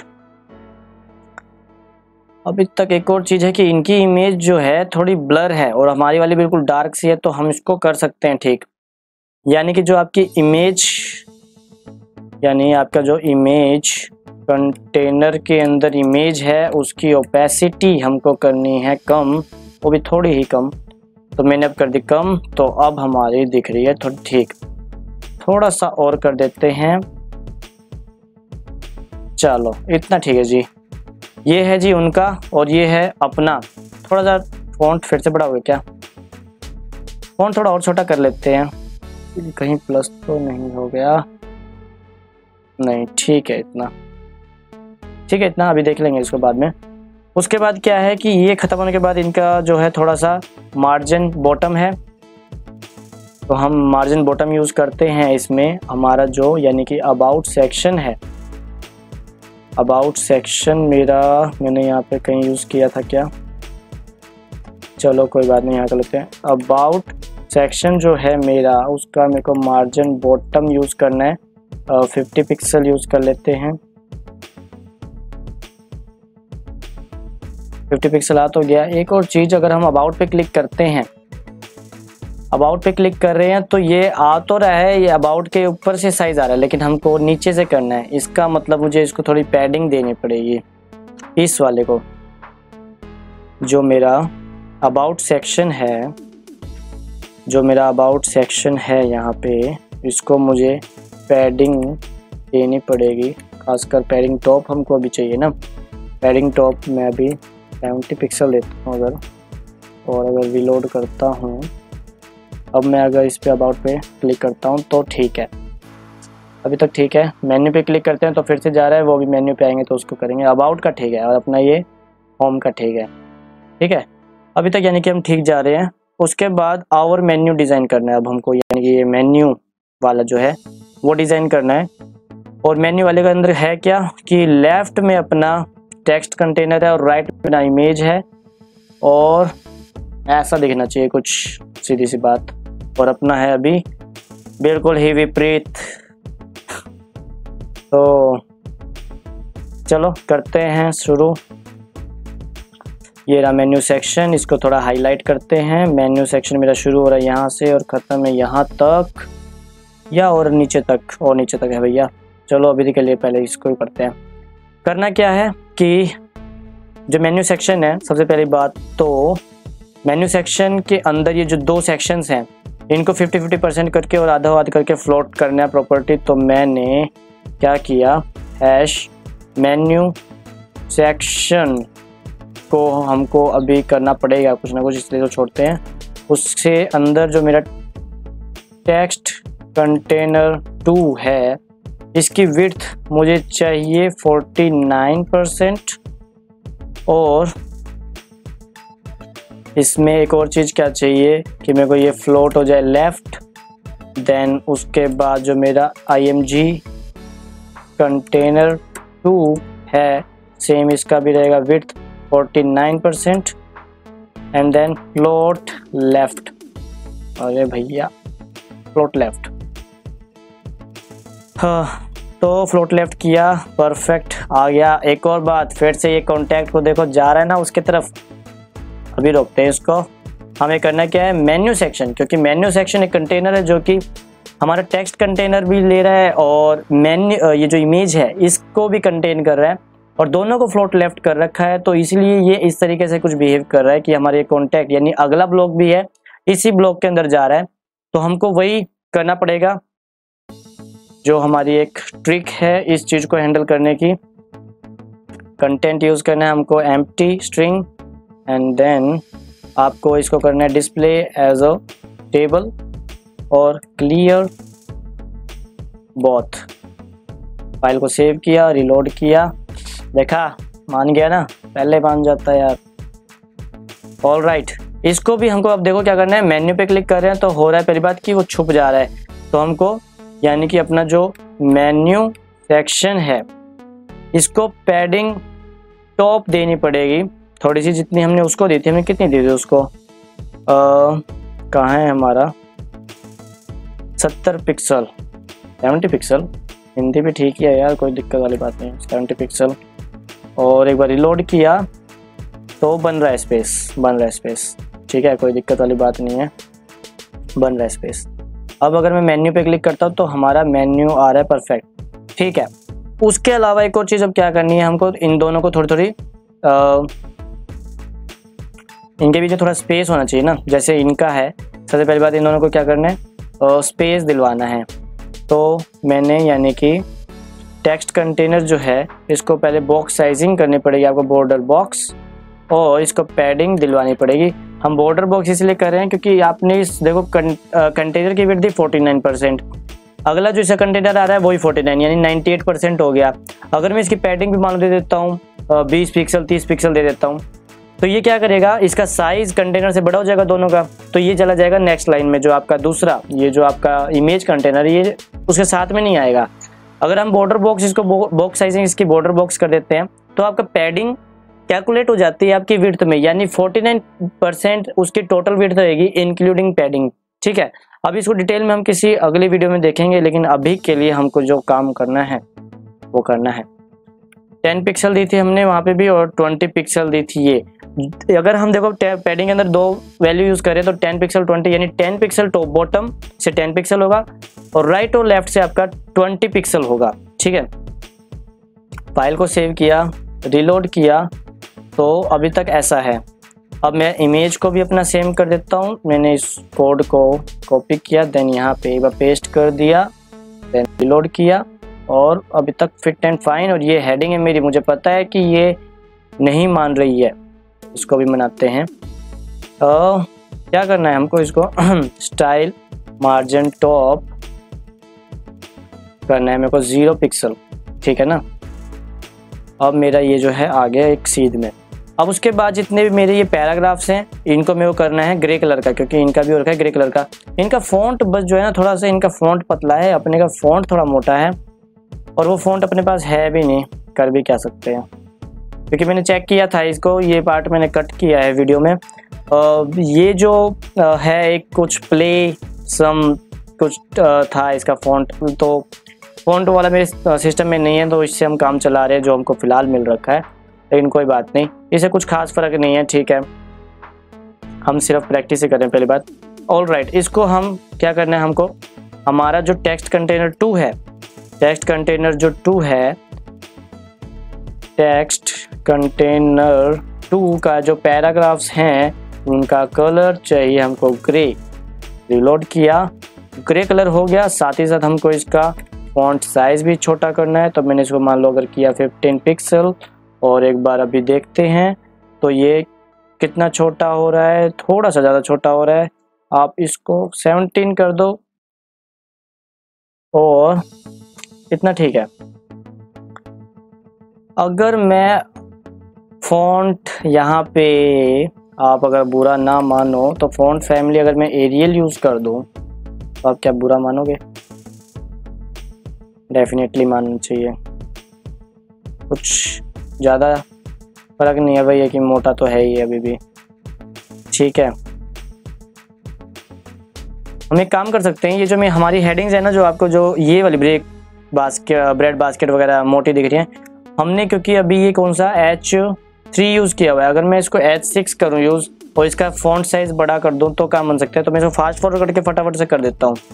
अभी तक एक और चीज़ है कि इनकी इमेज जो है थोड़ी ब्लर है और हमारी वाली बिल्कुल डार्क सी है, तो हम इसको कर सकते हैं ठीक। यानी कि जो आपकी इमेज, यानी आपका जो इमेज कंटेनर के अंदर इमेज है उसकी ओपेसिटी हमको करनी है कम, वो भी थोड़ी ही कम। तो मैंने अब कर दी कम, तो अब हमारी दिख रही है थोड़ी ठीक। थोड़ा सा और कर देते हैं, चलो इतना ठीक है जी। ये है जी उनका और ये है अपना। थोड़ा सा फॉन्ट फिर से बड़ा हो गया क्या, फॉन्ट थोड़ा और छोटा कर लेते हैं। कहीं प्लस तो नहीं हो गया, नहीं ठीक है इतना, ठीक है इतना, अभी देख लेंगे इसको बाद में। उसके बाद क्या है कि ये ख़त्म होने के बाद इनका जो है थोड़ा सा मार्जिन बॉटम है, तो हम मार्जिन बॉटम यूज़ करते हैं इसमें। हमारा जो यानी कि अबाउट सेक्शन है, अबाउट सेक्शन मेरा मैंने यहाँ पे कहीं यूज़ किया था क्या, चलो कोई बात नहीं, यहाँ कर लेते हैं। अबाउट सेक्शन जो है मेरा उसका मेरे को मार्जिन बॉटम यूज़ करना है, फिफ्टी पिक्सल यूज़ कर लेते हैं। फिफ्टी पिक्सल आ तो गया। एक और चीज़, अगर हम अबाउट पे क्लिक करते हैं, अबाउट पे क्लिक कर रहे हैं तो ये आ तो रहा है, ये अबाउट के ऊपर से साइज आ रहा है, लेकिन हमको नीचे से करना है। इसका मतलब मुझे इसको थोड़ी पैडिंग देनी पड़ेगी इस वाले को। जो मेरा अबाउट सेक्शन है, जो मेरा अबाउट सेक्शन है यहाँ पे, इसको मुझे पैडिंग देनी पड़ेगी, खासकर पैडिंग टॉप हमको अभी चाहिए ना। पैडिंग टॉप में अभी सेवेंटी पिक्सल लेता हूँ अगर, और अगर रिलोड करता हूँ, अब मैं अगर इस पे अबाउट पे क्लिक करता हूँ तो ठीक है, अभी तक ठीक है। मेन्यू पे क्लिक करते हैं तो फिर से जा रहा है, वो भी मेन्यू पे आएंगे तो उसको करेंगे। अबाउट का ठीक है और अपना ये होम का ठीक है, ठीक है अभी तक, यानी कि हम ठीक जा रहे हैं। उसके बाद आवर मेन्यू डिज़ाइन करना है अब हमको, यानी कि ये मेन्यू वाला जो है वो डिज़ाइन करना है। और मेन्यू वाले के अंदर है क्या कि लेफ़्ट में अपना टेक्स्ट कंटेनर है और राइट में अपना इमेज है, और ऐसा दिखना चाहिए कुछ, सीधी सी बात। और अपना है अभी बिल्कुल ही विपरीत। तो चलो करते हैं शुरू। ये रहा मेन्यू सेक्शन, इसको थोड़ा हाईलाइट करते हैं। मेन्यू सेक्शन मेरा शुरू हो रहा है यहाँ से और ख़त्म है यहाँ तक, या और नीचे तक, और नीचे तक है भैया। चलो अभी के लिए पहले इसको ही करते हैं। करना क्या है कि जो मेन्यू सेक्शन है, सबसे पहली बात तो मेन्यू सेक्शन के अंदर ये जो दो सेक्शंस हैं इनको फिफ्टी फिफ्टी परसेंट करके और आधा आधा करके फ्लोट करना है प्रॉपर्टी। तो मैंने क्या किया, हैश मेन्यू सेक्शन इसको हमको अभी करना पड़ेगा कुछ ना कुछ, इसलिए तो छोड़ते हैं। उससे अंदर जो मेरा टेक्स्ट कंटेनर टू है, इसकी विड्थ मुझे चाहिए फोर्टी नाइन परसेंट, और इसमें एक और चीज़ क्या चाहिए कि मेरे को ये फ्लोट हो जाए लेफ़्ट। देन उसके बाद जो मेरा I M G container two है, सेम इसका भी रहेगा width forty nine percent, and then float left. अरे भैया फ्लोट लेफ़्ट, हाँ तो फ्लोट लेफ़्ट किया, परफेक्ट आ गया। एक और बात, फिर से ये कॉन्टैक्ट को देखो जा रहा है ना उसके तरफ, अभी रोकते हैं इसको। हमें करना क्या है, मेन्यू सेक्शन, क्योंकि मेन्यू सेक्शन एक कंटेनर है जो कि हमारा टेक्स्ट कंटेनर भी ले रहा है और मेन्यू ये जो इमेज है इसको भी कंटेन कर रहा है, और दोनों को फ्लोट लेफ्ट कर रखा है। तो इसलिए ये इस तरीके से कुछ बिहेव कर रहा है कि हमारे कॉन्टैक्ट यानी अगला ब्लॉक भी है इसी ब्लॉक के अंदर जा रहा है। तो हमको वही करना पड़ेगा जो हमारी एक ट्रिक है इस चीज़ को हैंडल करने की। कंटेंट यूज़ करना है हमको एम्प्टी स्ट्रिंग, एंड देन आपको इसको करना है डिस्प्ले एज अ टेबल और क्लियर बोथ। फाइल को सेव किया, रिलोड किया, देखा मान गया ना, पहले मान जाता है यार। ऑल राइट, इसको भी हमको अब देखो क्या करना है, मेन्यू पे क्लिक कर रहे हैं तो हो रहा है पहली बात कि वो छुप जा रहा है। तो हमको यानी कि अपना जो मेन्यू सेक्शन है इसको पैडिंग टॉप देनी पड़ेगी थोड़ी सी, जितनी हमने उसको दी थी। हमने कितनी दी थी उसको, कहाँ है हमारा सत्तर पिक्सल, सेवेंटी पिक्सल, हिंदी भी ठीक ही है यार, कोई दिक्कत वाली बात नहीं, सेवेंटी पिक्सल। और एक बार रिलोड किया तो बन रहा है स्पेस, बन रहा है स्पेस, ठीक है, कोई दिक्कत वाली बात नहीं है, बन रहा है स्पेस। अब अगर मैं मेन्यू पे क्लिक करता हूँ तो हमारा मेन्यू आ रहा है परफेक्ट, ठीक है। उसके अलावा एक और चीज़ अब क्या करनी है हमको, इन दोनों को थोड़ी थोड़ी आ, इनके बीच में थोड़ा स्पेस होना चाहिए ना, जैसे इनका है। सबसे पहली बात इन दोनों को क्या करना है, आ, स्पेस दिलवाना है। तो मैंने यानी कि टेक्स्ट कंटेनर जो है इसको पहले बॉक्स साइजिंग करनी पड़ेगी आपको, बॉर्डर बॉक्स, और इसको पैडिंग दिलवानी पड़ेगी। हम बॉर्डर बॉक्स इसलिए कर रहे हैं क्योंकि आपने इस देखो कंटेनर की विड्थ दी फोर्टी नाइन परसेंट, अगला जो इसका कंटेनर आ रहा है वही फोर्टी नाइन यानी नाइन्टी एट परसेंट हो गया। अगर मैं इसकी पैडिंग भी मान दे देता हूँ बीस पिक्सल तीस पिक्सल दे देता हूँ, तो ये क्या करेगा, इसका साइज कंटेनर से बड़ा हो जाएगा दोनों का, तो ये चला जाएगा नेक्स्ट लाइन में। जो आपका दूसरा ये जो आपका इमेज कंटेनर ये उसके साथ में नहीं आएगा। अगर हम बॉर्डर बॉक्स इसको बॉक्स साइजिंग इसकी बॉर्डर बॉक्स कर देते हैं तो आपका पैडिंग कैलकुलेट हो जाती है आपकी विड्थ में, यानी फोर्टी नाइन परसेंट उसकी टोटल विड्थ रहेगी इंक्लूडिंग पैडिंग, ठीक है। अब इसको डिटेल में हम किसी अगली वीडियो में देखेंगे, लेकिन अभी के लिए हमको जो काम करना है वो करना है। टेन पिक्सल दी थी हमने वहाँ पे भी, और ट्वेंटी पिक्सल दी थी ये। अगर हम देखो पैडिंग के अंदर दो वैल्यू यूज़ करें तो टेन पिक्सल ट्वेंटी, यानी टेन पिक्सल टॉप बॉटम से टेन पिक्सल होगा और राइट और लेफ्ट से आपका ट्वेंटी पिक्सल होगा, ठीक है। फाइल को सेव किया, रिलोड किया, तो अभी तक ऐसा है। अब मैं इमेज को भी अपना सेम कर देता हूँ। मैंने इस कोड को कॉपी किया, देन यहाँ पे एक बार पेस्ट कर दिया, देन रिलोड किया, और अभी तक फिट एंड फाइन। और ये हेडिंग है मेरी, मुझे पता है कि ये नहीं मान रही है, इसको भी बनाते हैं। तो क्या करना है हमको, इसको स्टाइल मार्जिन टॉप करना है मेरे को जीरो पिक्सल, ठीक है ना। अब मेरा ये जो है आ गया एक सीध में। अब उसके बाद जितने भी मेरे ये पैराग्राफ्स हैं इनको मेरे को करना है ग्रे कलर का, क्योंकि इनका भी हो रखा है ग्रे कलर का। इनका फ़ॉन्ट बस जो है ना थोड़ा सा इनका फ़ॉन्ट पतला है, अपने का फ़ॉन्ट थोड़ा मोटा है, और वो फ़ॉन्ट अपने पास है भी नहीं, कर भी क्या सकते हैं, क्योंकि मैंने चेक किया था इसको, ये पार्ट मैंने कट किया है वीडियो में। ये जो है एक कुछ प्ले सम कुछ था इसका फ़ॉन्ट, तो फ़ॉन्ट वाला मेरे सिस्टम में नहीं है, तो इससे हम काम चला रहे हैं जो हमको फ़िलहाल मिल रखा है। लेकिन कोई बात नहीं, इससे कुछ खास फ़र्क नहीं है, ठीक है, हम सिर्फ प्रैक्टिस ही करें पहली बात। ऑल राइट, इसको हम क्या करना है, हमको हमारा जो टेक्स्ट कंटेनर टू है, टेक्स्ट कंटेनर जो टू है, टेक्स्ट कंटेनर टू का जो पैराग्राफ्स हैं उनका कलर चाहिए हमको ग्रे। रिलोड किया, ग्रे कलर हो गया। साथ ही साथ हमको इसका फॉन्ट साइज भी छोटा करना है, तो मैंने इसको मान लो अगर किया फिफ्टीन पिक्सल, और एक बार अभी देखते हैं तो ये कितना छोटा हो रहा है, थोड़ा सा ज़्यादा छोटा हो रहा है। आप इसको सेवनटीन कर दो और इतना ठीक है। अगर मैं फॉन्ट यहाँ पे, आप अगर बुरा ना मानो तो फॉन्ट फैमिली अगर मैं एरियल यूज़ कर दूँ तो आप क्या बुरा मानोगे? डेफिनेटली मानना चाहिए। कुछ ज़्यादा फर्क नहीं है भाई, ये कि मोटा तो है ही अभी भी। ठीक है, हम एक काम कर सकते हैं, ये जो मैं हमारी हेडिंग्स है ना, जो आपको जो ये वाली ब्रेक बास्केट ब्रेड बास्केट वगैरह मोटी दिख रही है, हमने क्योंकि अभी ये कौन सा एच थ्री यूज़ किया हुआ है, अगर मैं इसको एच सिक्स करूँ यूज़ और इसका फॉन्ट साइज बड़ा कर दूँ तो काम बन सकता है। तो मैं इसको फास्ट फॉरवर्ड करके फटाफट से कर देता हूँ।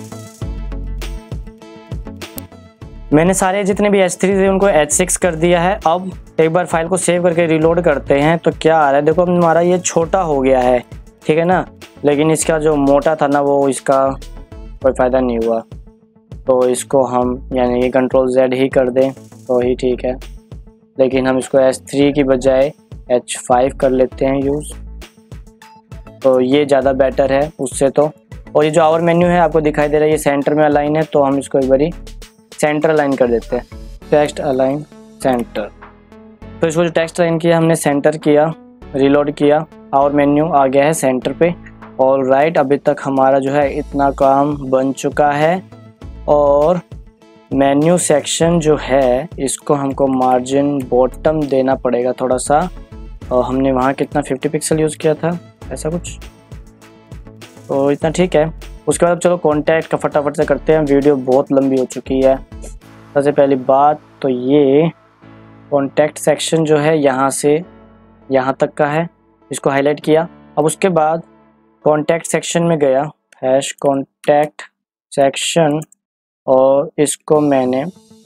मैंने सारे जितने भी एच थ्री थे उनको एच सिक्स कर दिया है। अब एक बार फाइल को सेव करके रिलोड करते हैं तो क्या आ रहा है, देखो हमारा ये छोटा हो गया है, ठीक है ना, लेकिन इसका जो मोटा था ना वो इसका कोई फ़ायदा नहीं हुआ। तो इसको हम यानी कि कंट्रोल जेड ही कर दें तो ही ठीक है, लेकिन हम इसको एच थ्री की बजाय एच फाइव कर लेते हैं यूज़, तो ये ज़्यादा बेटर है उससे तो। और ये जो आवर मेन्यू है आपको दिखाई दे रहा है, ये सेंटर में अलाइन है, तो हम इसको एक बारी सेंटर अलाइन कर देते हैं, टेक्स्ट अलाइन सेंटर। तो इसको जो टेक्स्ट अलाइन किया हमने सेंटर किया, रिलोड किया, आवर मेन्यू आ गया है सेंटर पे। और राइट, अभी तक हमारा जो है इतना काम बन चुका है। और मेन्यू सेक्शन जो है इसको हमको मार्जिन बॉटम देना पड़ेगा थोड़ा सा, और हमने वहाँ कितना फिफ्टी पिक्सल यूज़ किया था ऐसा कुछ, तो इतना ठीक है। उसके बाद चलो कॉन्टैक्ट का फटाफट से करते हैं, वीडियो बहुत लंबी हो चुकी है। सबसे पहली बात तो ये कॉन्टैक्ट सेक्शन जो है यहाँ से यहाँ तक का है, इसको हाईलाइट किया। अब उसके बाद कॉन्टैक्ट सेक्शन में गया, हैश कॉन्टैक्ट सेक्शन, और इसको मैंने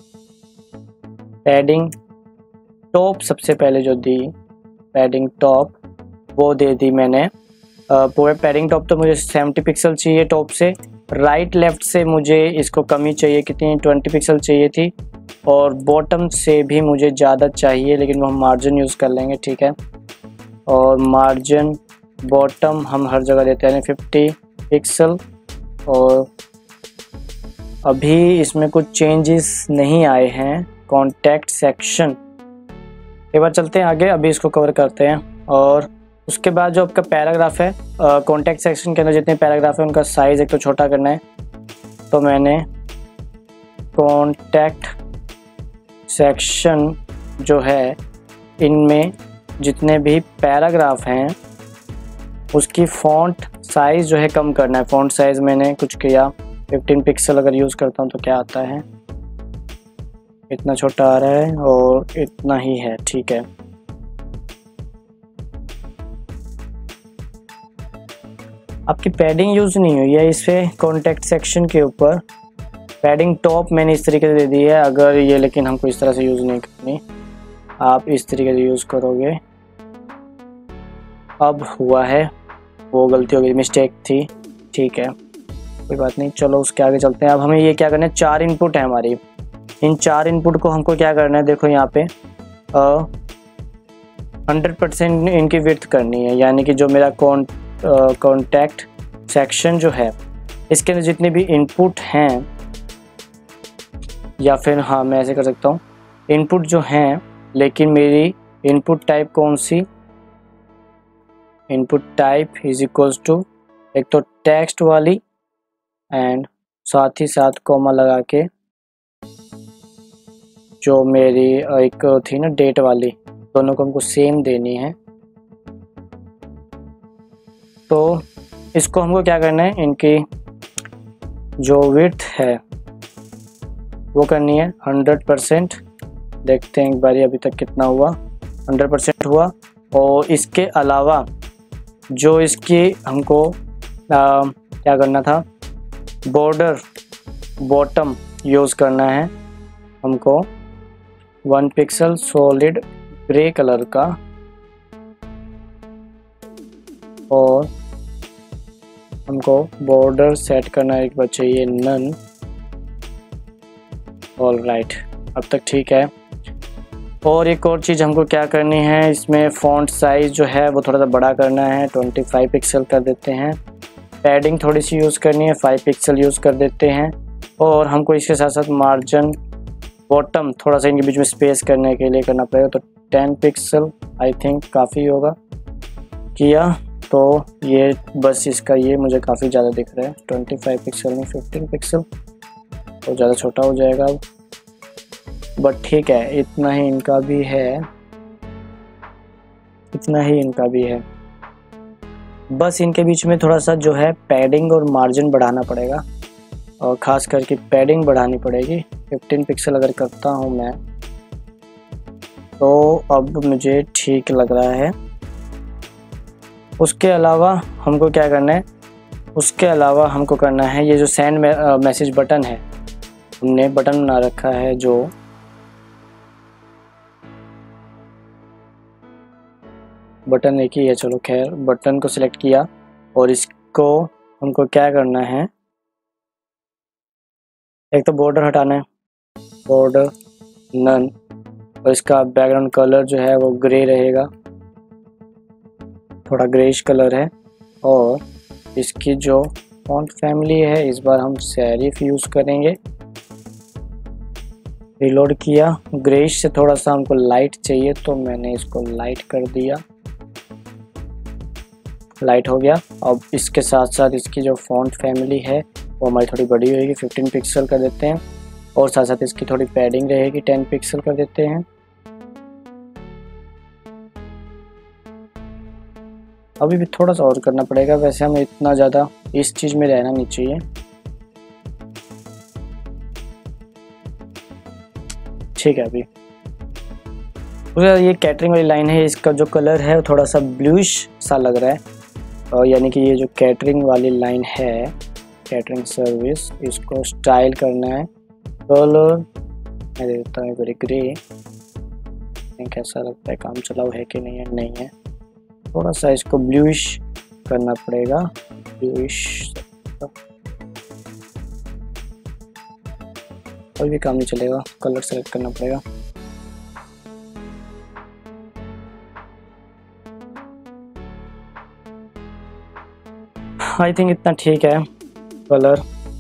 पैडिंग टॉप सबसे पहले जो दी, पैडिंग टॉप वो दे दी मैंने। पूरे पैडिंग टॉप तो मुझे सेवेंटी पिक्सल चाहिए टॉप से, राइट लेफ़्ट से मुझे इसको कमी चाहिए, कितनी ट्वेंटी पिक्सल चाहिए थी, और बॉटम से भी मुझे ज़्यादा चाहिए, लेकिन वो हम मार्जिन यूज़ कर लेंगे, ठीक है। और मार्जिन बॉटम हम हर जगह देते हैं फिफ्टी पिक्सल। और अभी इसमें कुछ चेंजेस नहीं आए हैं। कॉन्टैक्ट सेक्शन, एक बार चलते हैं आगे, अभी इसको कवर करते हैं। और उसके बाद जो आपका पैराग्राफ है, कॉन्टैक्ट सेक्शन के अंदर जितने पैराग्राफ है उनका साइज़ एक तो छोटा करना है, तो मैंने कॉन्टैक्ट सेक्शन जो है इनमें जितने भी पैराग्राफ हैं उसकी फ़ॉन्ट साइज़ जो है कम करना है। फ़ॉन्ट साइज़ मैंने कुछ किया फिफ्टीन पिक्सल, अगर यूज़ करता हूँ तो क्या आता है, इतना छोटा आ रहा है और इतना ही है, ठीक है। आपकी पैडिंग यूज़ नहीं हुई है इस पे कॉन्टैक्ट सेक्शन के ऊपर, पैडिंग टॉप मैंने इस तरीके से दे दी है अगर ये, लेकिन हमको इस तरह से यूज़ नहीं करनी, आप इस तरीके से यूज़ करोगे। अब हुआ है, वो गलती हो गई, मिस्टेक थी, ठीक है कोई बात नहीं, चलो उसके आगे चलते हैं। अब हमें ये क्या करना है, चार इनपुट है हमारी, इन चार इनपुट को हमको क्या करना है, देखो यहाँ पे हंड्रेड परसेंट इनकी विड्थ करनी है, यानी कि जो मेरा कॉन कॉन्टैक्ट सेक्शन जो है इसके अंदर जितने भी इनपुट हैं, या फिर हाँ मैं ऐसे कर सकता हूँ, इनपुट जो हैं, लेकिन मेरी इनपुट टाइप कौन सी, input type is equals to एक तो टेक्स्ट वाली एंड साथ ही साथ कॉमा लगा के जो मेरी एक थी ना डेट वाली, दोनों को हमको सेम देनी है। तो इसको हमको क्या करना है, इनकी जो विड्थ है वो करनी है हंड्रेड परसेंट। देखते हैं एक बारी अभी तक कितना हुआ, हंड्रेड परसेंट हुआ। और इसके अलावा जो इसकी हमको आ, क्या करना था, बॉर्डर बॉटम यूज़ करना है हमको, one pixel solid grey colour का, और हमको बॉर्डर सेट करना एक बार चाहिए नन। ऑल राइट, अब तक ठीक है। और एक और चीज़ हमको क्या करनी है, इसमें फ़ॉन्ट साइज़ जो है वो थोड़ा सा बड़ा करना है, पच्चीस पिक्सल कर देते हैं। पैडिंग थोड़ी सी यूज़ करनी है, पाँच पिक्सल यूज़ कर देते हैं। और हमको इसके साथ साथ मार्जिन बॉटम थोड़ा सा इनके बीच में स्पेस करने के लिए करना पड़ेगा, तो दस पिक्सल आई थिंक काफ़ी होगा। किया तो ये बस इसका ये मुझे काफ़ी ज़्यादा दिख रहा है, पच्चीस पिक्सल में पंद्रह पिक्सल तो ज़्यादा छोटा हो जाएगा अब, बट ठीक है, इतना ही इनका भी है, इतना ही इनका भी है। बस इनके बीच में थोड़ा सा जो है पैडिंग और मार्जिन बढ़ाना पड़ेगा, और ख़ास करके पैडिंग बढ़ानी पड़ेगी। पंद्रह पिक्सल अगर करता हूँ मैं तो अब मुझे ठीक लग रहा है। उसके अलावा हमको क्या करना है, उसके अलावा हमको करना है ये जो सेंड मैसेज बटन है, हमने बटन बना रखा है जो बटन एक ही है, चलो खैर बटन को सिलेक्ट किया और इसको हमको क्या करना है, एक तो बॉर्डर हटाना है, बॉर्डर नन, और इसका बैकग्राउंड कलर जो है वो ग्रे रहेगा, थोड़ा ग्रेइश कलर है। और इसकी जो फॉन्ट फैमिली है इस बार हम सेरिफ यूज़ करेंगे। रिलोड किया, ग्रेइश से थोड़ा सा हमको लाइट चाहिए तो मैंने इसको लाइट कर दिया, लाइट हो गया। अब इसके साथ साथ इसकी जो फॉन्ट फैमिली है वो हमारी थोड़ी बड़ी होगी, पंद्रह पिक्सल कर देते हैं, और साथ साथ इसकी थोड़ी पैडिंग रहेगी, दस पिक्सल कर देते हैं। अभी भी थोड़ा सा और करना पड़ेगा, वैसे हमें इतना ज़्यादा इस चीज़ में रहना नहीं चाहिए। ठीक है, अभी ये कैटरिंग वाली लाइन है, इसका जो कलर है वो थोड़ा सा ब्लूइश सा लग रहा है, और यानी कि ये जो कैटरिंग वाली लाइन है, कैटरिंग सर्विस, इसको स्टाइल करना है। कलर मैं दे देता हूँ वेरी ग्रे, कैसा लगता है, काम चलाओ है कि नहीं है, नहीं है, थोड़ा सा इसको ब्लूइश करना पड़ेगा, ब्लूइश, कोई भी काम नहीं चलेगा, कलर सेलेक्ट करना पड़ेगा। आई थिंक इतना ठीक है कलर।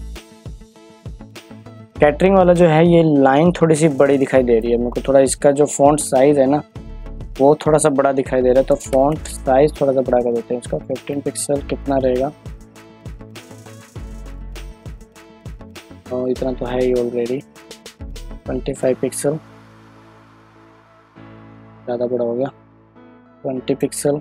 कैटरिंग वाला जो है ये लाइन थोड़ी सी बड़ी दिखाई दे रही है मेरे को, थोड़ा इसका जो फॉन्ट साइज है ना वो थोड़ा सा बड़ा दिखाई दे रहा है, तो फॉन्ट साइज थोड़ा सा बड़ा कर देते हैं इसका। पंद्रह पिक्सल कितना रहेगा, और इतना तो है ही ऑलरेडी, पच्चीस पिक्सल ज़्यादा बड़ा हो गया, बीस पिक्सल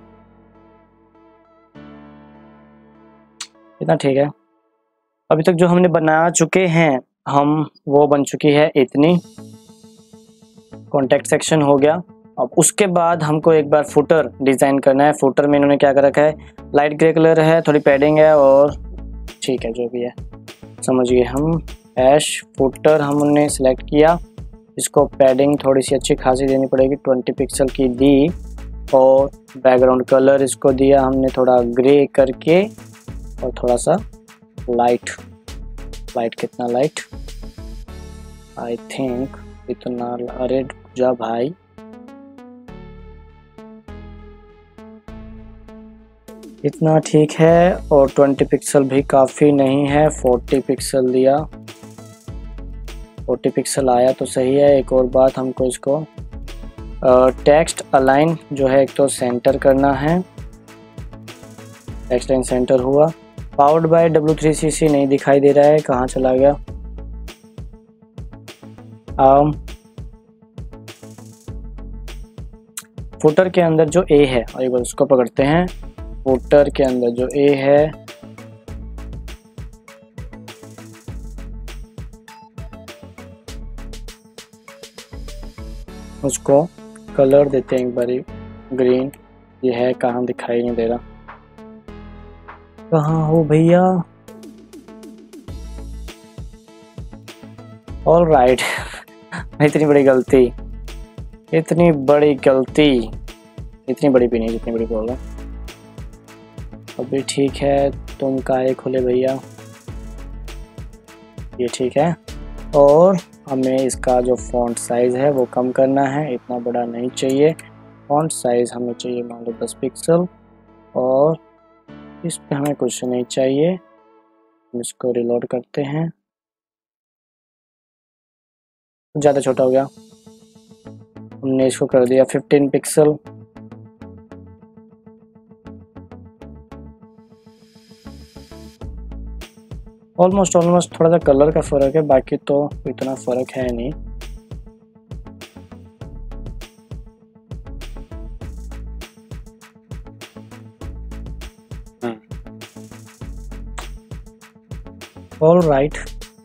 इतना ठीक है। अभी तक जो हमने बना चुके हैं हम, वो बन चुकी है इतनी, कॉन्टेक्ट सेक्शन हो गया। अब उसके बाद हमको एक बार फुटर डिज़ाइन करना है। फुटर में इन्होंने क्या कर रखा है, लाइट ग्रे कलर है, थोड़ी पैडिंग है, और ठीक है जो भी है समझ गए हम। ऐश फुटर हमने सेलेक्ट किया, इसको पैडिंग थोड़ी सी अच्छी खासी देनी पड़ेगी, बीस पिक्सल की दी, और बैकग्राउंड कलर इसको दिया हमने थोड़ा ग्रे करके, और थोड़ा सा लाइट, लाइट कितना लाइट, आई थिंक इतना, अरे जा भाई, इतना ठीक है। और बीस पिक्सल भी काफ़ी नहीं है, चालीस पिक्सल दिया, चालीस पिक्सल आया तो सही है। एक और बात, हमको इसको टेक्स्ट अलाइन जो है एक तो सेंटर करना है, टेक्स्ट लाइन सेंटर हुआ। Powered by W three C C नहीं दिखाई दे रहा है, कहाँ चला गया। आम फुटर के अंदर जो ए है, और एक बार उसको पकड़ते हैं, फुटर के अंदर जो ए है उसको कलर देते हैं एक बारी ग्रीन, ये है कहाँ दिखाई नहीं दे रहा, कहाँ हो भैया। ऑल राइट इतनी बड़ी गलती, इतनी बड़ी गलती, इतनी बड़ी भी नहीं जितनी बड़ी बोल रहा हूँ। अभी ठीक है, तुम काहे खुले भैया, ये ठीक है। और हमें इसका जो फॉन्ट साइज़ है वो कम करना है, इतना बड़ा नहीं चाहिए। फॉन्ट साइज़ हमें चाहिए मान लो दस पिक्सल, और इस पे हमें कुछ नहीं चाहिए। हम इसको रिलोड करते हैं, ज़्यादा छोटा हो गया, हमने इसको कर दिया फिफ्टीन पिक्सल। ऑलमोस्ट ऑलमोस्ट थोड़ा सा कलर का फ़र्क है, बाकी तो इतना फ़र्क है नहीं। ऑल राइट,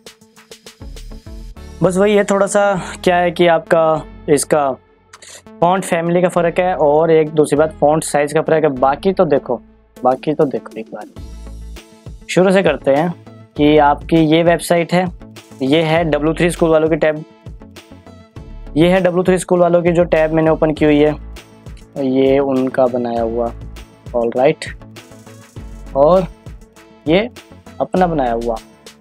बस वही है, थोड़ा सा क्या है कि आपका इसका फॉन्ट फैमिली का फ़र्क है और एक दूसरी बात फॉन्ट साइज़ का फ़र्क है। बाकी तो देखो बाकी तो देखो एक बार शुरू से करते हैं कि आपकी ये वेबसाइट है, ये है डब्ल्यू थ्री स्कूल वालों की टैब, ये है डब्ल्यू थ्री स्कूल वालों की जो टैब मैंने ओपन की हुई है, ये उनका बनाया हुआ। ऑल राइट, और ये अपना बनाया हुआ,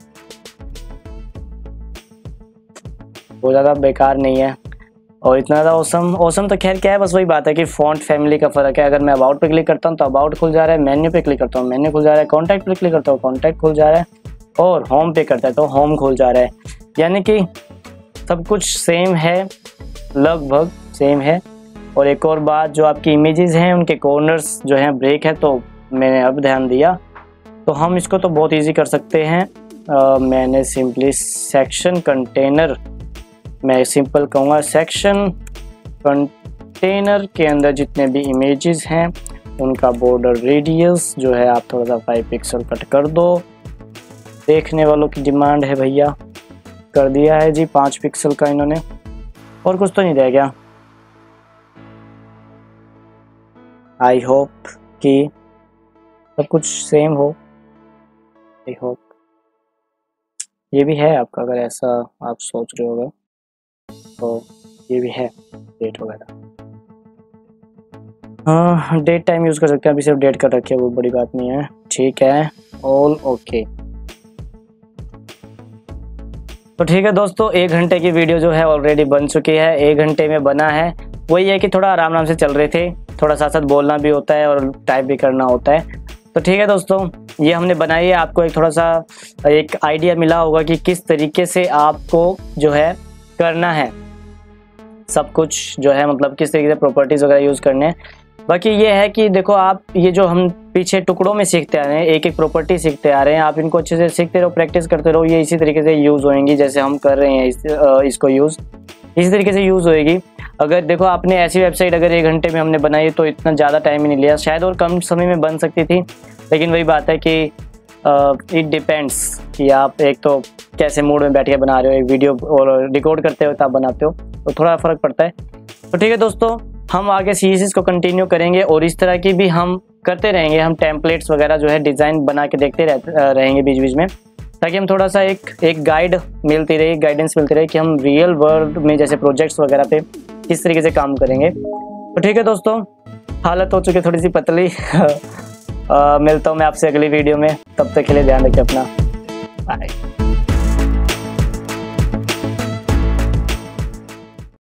वो ज़्यादा बेकार नहीं है और इतना ज़्यादा औसम औसम तो खैर क्या है, बस वही बात है कि फ़ॉन्ट फैमिली का फ़र्क है। अगर मैं अबाउट पे क्लिक करता हूँ तो अबाउट खुल जा रहा है, मेन्यू पे क्लिक करता हूँ मेन्यू खुल जा रहा है, कॉन्टैक्ट पे क्लिक करता हूँ कॉन्टैक्ट खुल जा रहा है, और होम पे करता है तो होम खुल जा रहा है। यानी कि सब कुछ सेम है, लगभग सेम है। और एक और बात, जो आपकी इमेजेस हैं उनके कॉर्नर्स जो हैं ब्रेक है, तो मैंने अब ध्यान दिया, तो हम इसको तो बहुत ईजी कर सकते हैं। आ, मैंने सिंपली सेक्शन कंटेनर, मैं सिंपल कहूँगा सेक्शन कंटेनर के अंदर जितने भी इमेजेस हैं उनका बॉर्डर रेडियस जो है आप थोड़ा सा फाइव पिक्सल कट कर दो। देखने वालों की डिमांड है भैया, कर दिया है जी पाँच पिक्सल का इन्होंने, और कुछ तो नहीं रह गया। आई होप कि सब कुछ सेम हो, आई होप ये भी है आपका, अगर ऐसा आप सोच रहे होगा तो ये भी है डेट वगैरह। हाँ, डेट टाइम यूज़ कर सकते हैं, अभी सिर्फ डेट कर रखी है, वो बड़ी बात नहीं है। ठीक है, ऑल ओके। तो ठीक है दोस्तों, एक घंटे की वीडियो जो है ऑलरेडी बन चुकी है, एक घंटे में बना है। वही है कि थोड़ा आराम आराम से चल रहे थे, थोड़ा साथ साथ बोलना भी होता है और टाइप भी करना होता है। तो ठीक है दोस्तों, ये हमने बनाई है, आपको एक थोड़ा सा एक आइडिया मिला होगा कि किस तरीके से आपको जो है करना है सब कुछ, जो है मतलब किस तरीके से प्रॉपर्टीज़ वगैरह यूज़ करने हैं। बाकी ये है कि देखो, आप ये जो हम पीछे टुकड़ों में सीखते आ रहे हैं, एक एक प्रॉपर्टी सीखते आ रहे हैं, आप इनको अच्छे से सीखते रहो, प्रैक्टिस करते रहो, ये इसी तरीके से यूज़ होएंगी जैसे हम कर रहे हैं इस, इसको यूज़ इसी तरीके से यूज़ होएगी। अगर देखो आपने ऐसी वेबसाइट अगर एक घंटे में हमने बनाई तो इतना ज़्यादा टाइम ही नहीं लिया, शायद और कम समय में बन सकती थी, लेकिन वही बात है कि इट डिपेंड्स कि आप एक तो कैसे मूड में बैठ के बना रहे हो, एक वीडियो और रिकॉर्ड करते हो तब बनाते हो, तो थोड़ा फ़र्क पड़ता है। तो ठीक है दोस्तों, हम आगे सीरीज़ को कंटिन्यू करेंगे और इस तरह की भी हम करते रहेंगे, हम टेम्पलेट्स वगैरह जो है डिज़ाइन बना के देखते रहते रहेंगे बीच बीच में, ताकि हम थोड़ा सा एक एक गाइड मिलती रहे, गाइडेंस मिलती रहे कि हम रियल वर्ल्ड में जैसे प्रोजेक्ट्स वगैरह पे किस तरीके से काम करेंगे। तो ठीक है दोस्तों, हालत हो चुकी है थोड़ी सी पतली। आ, मिलता हूँ मैं आपसे अगली वीडियो में, तब तक के लिए ध्यान रखिए अपना, बाय।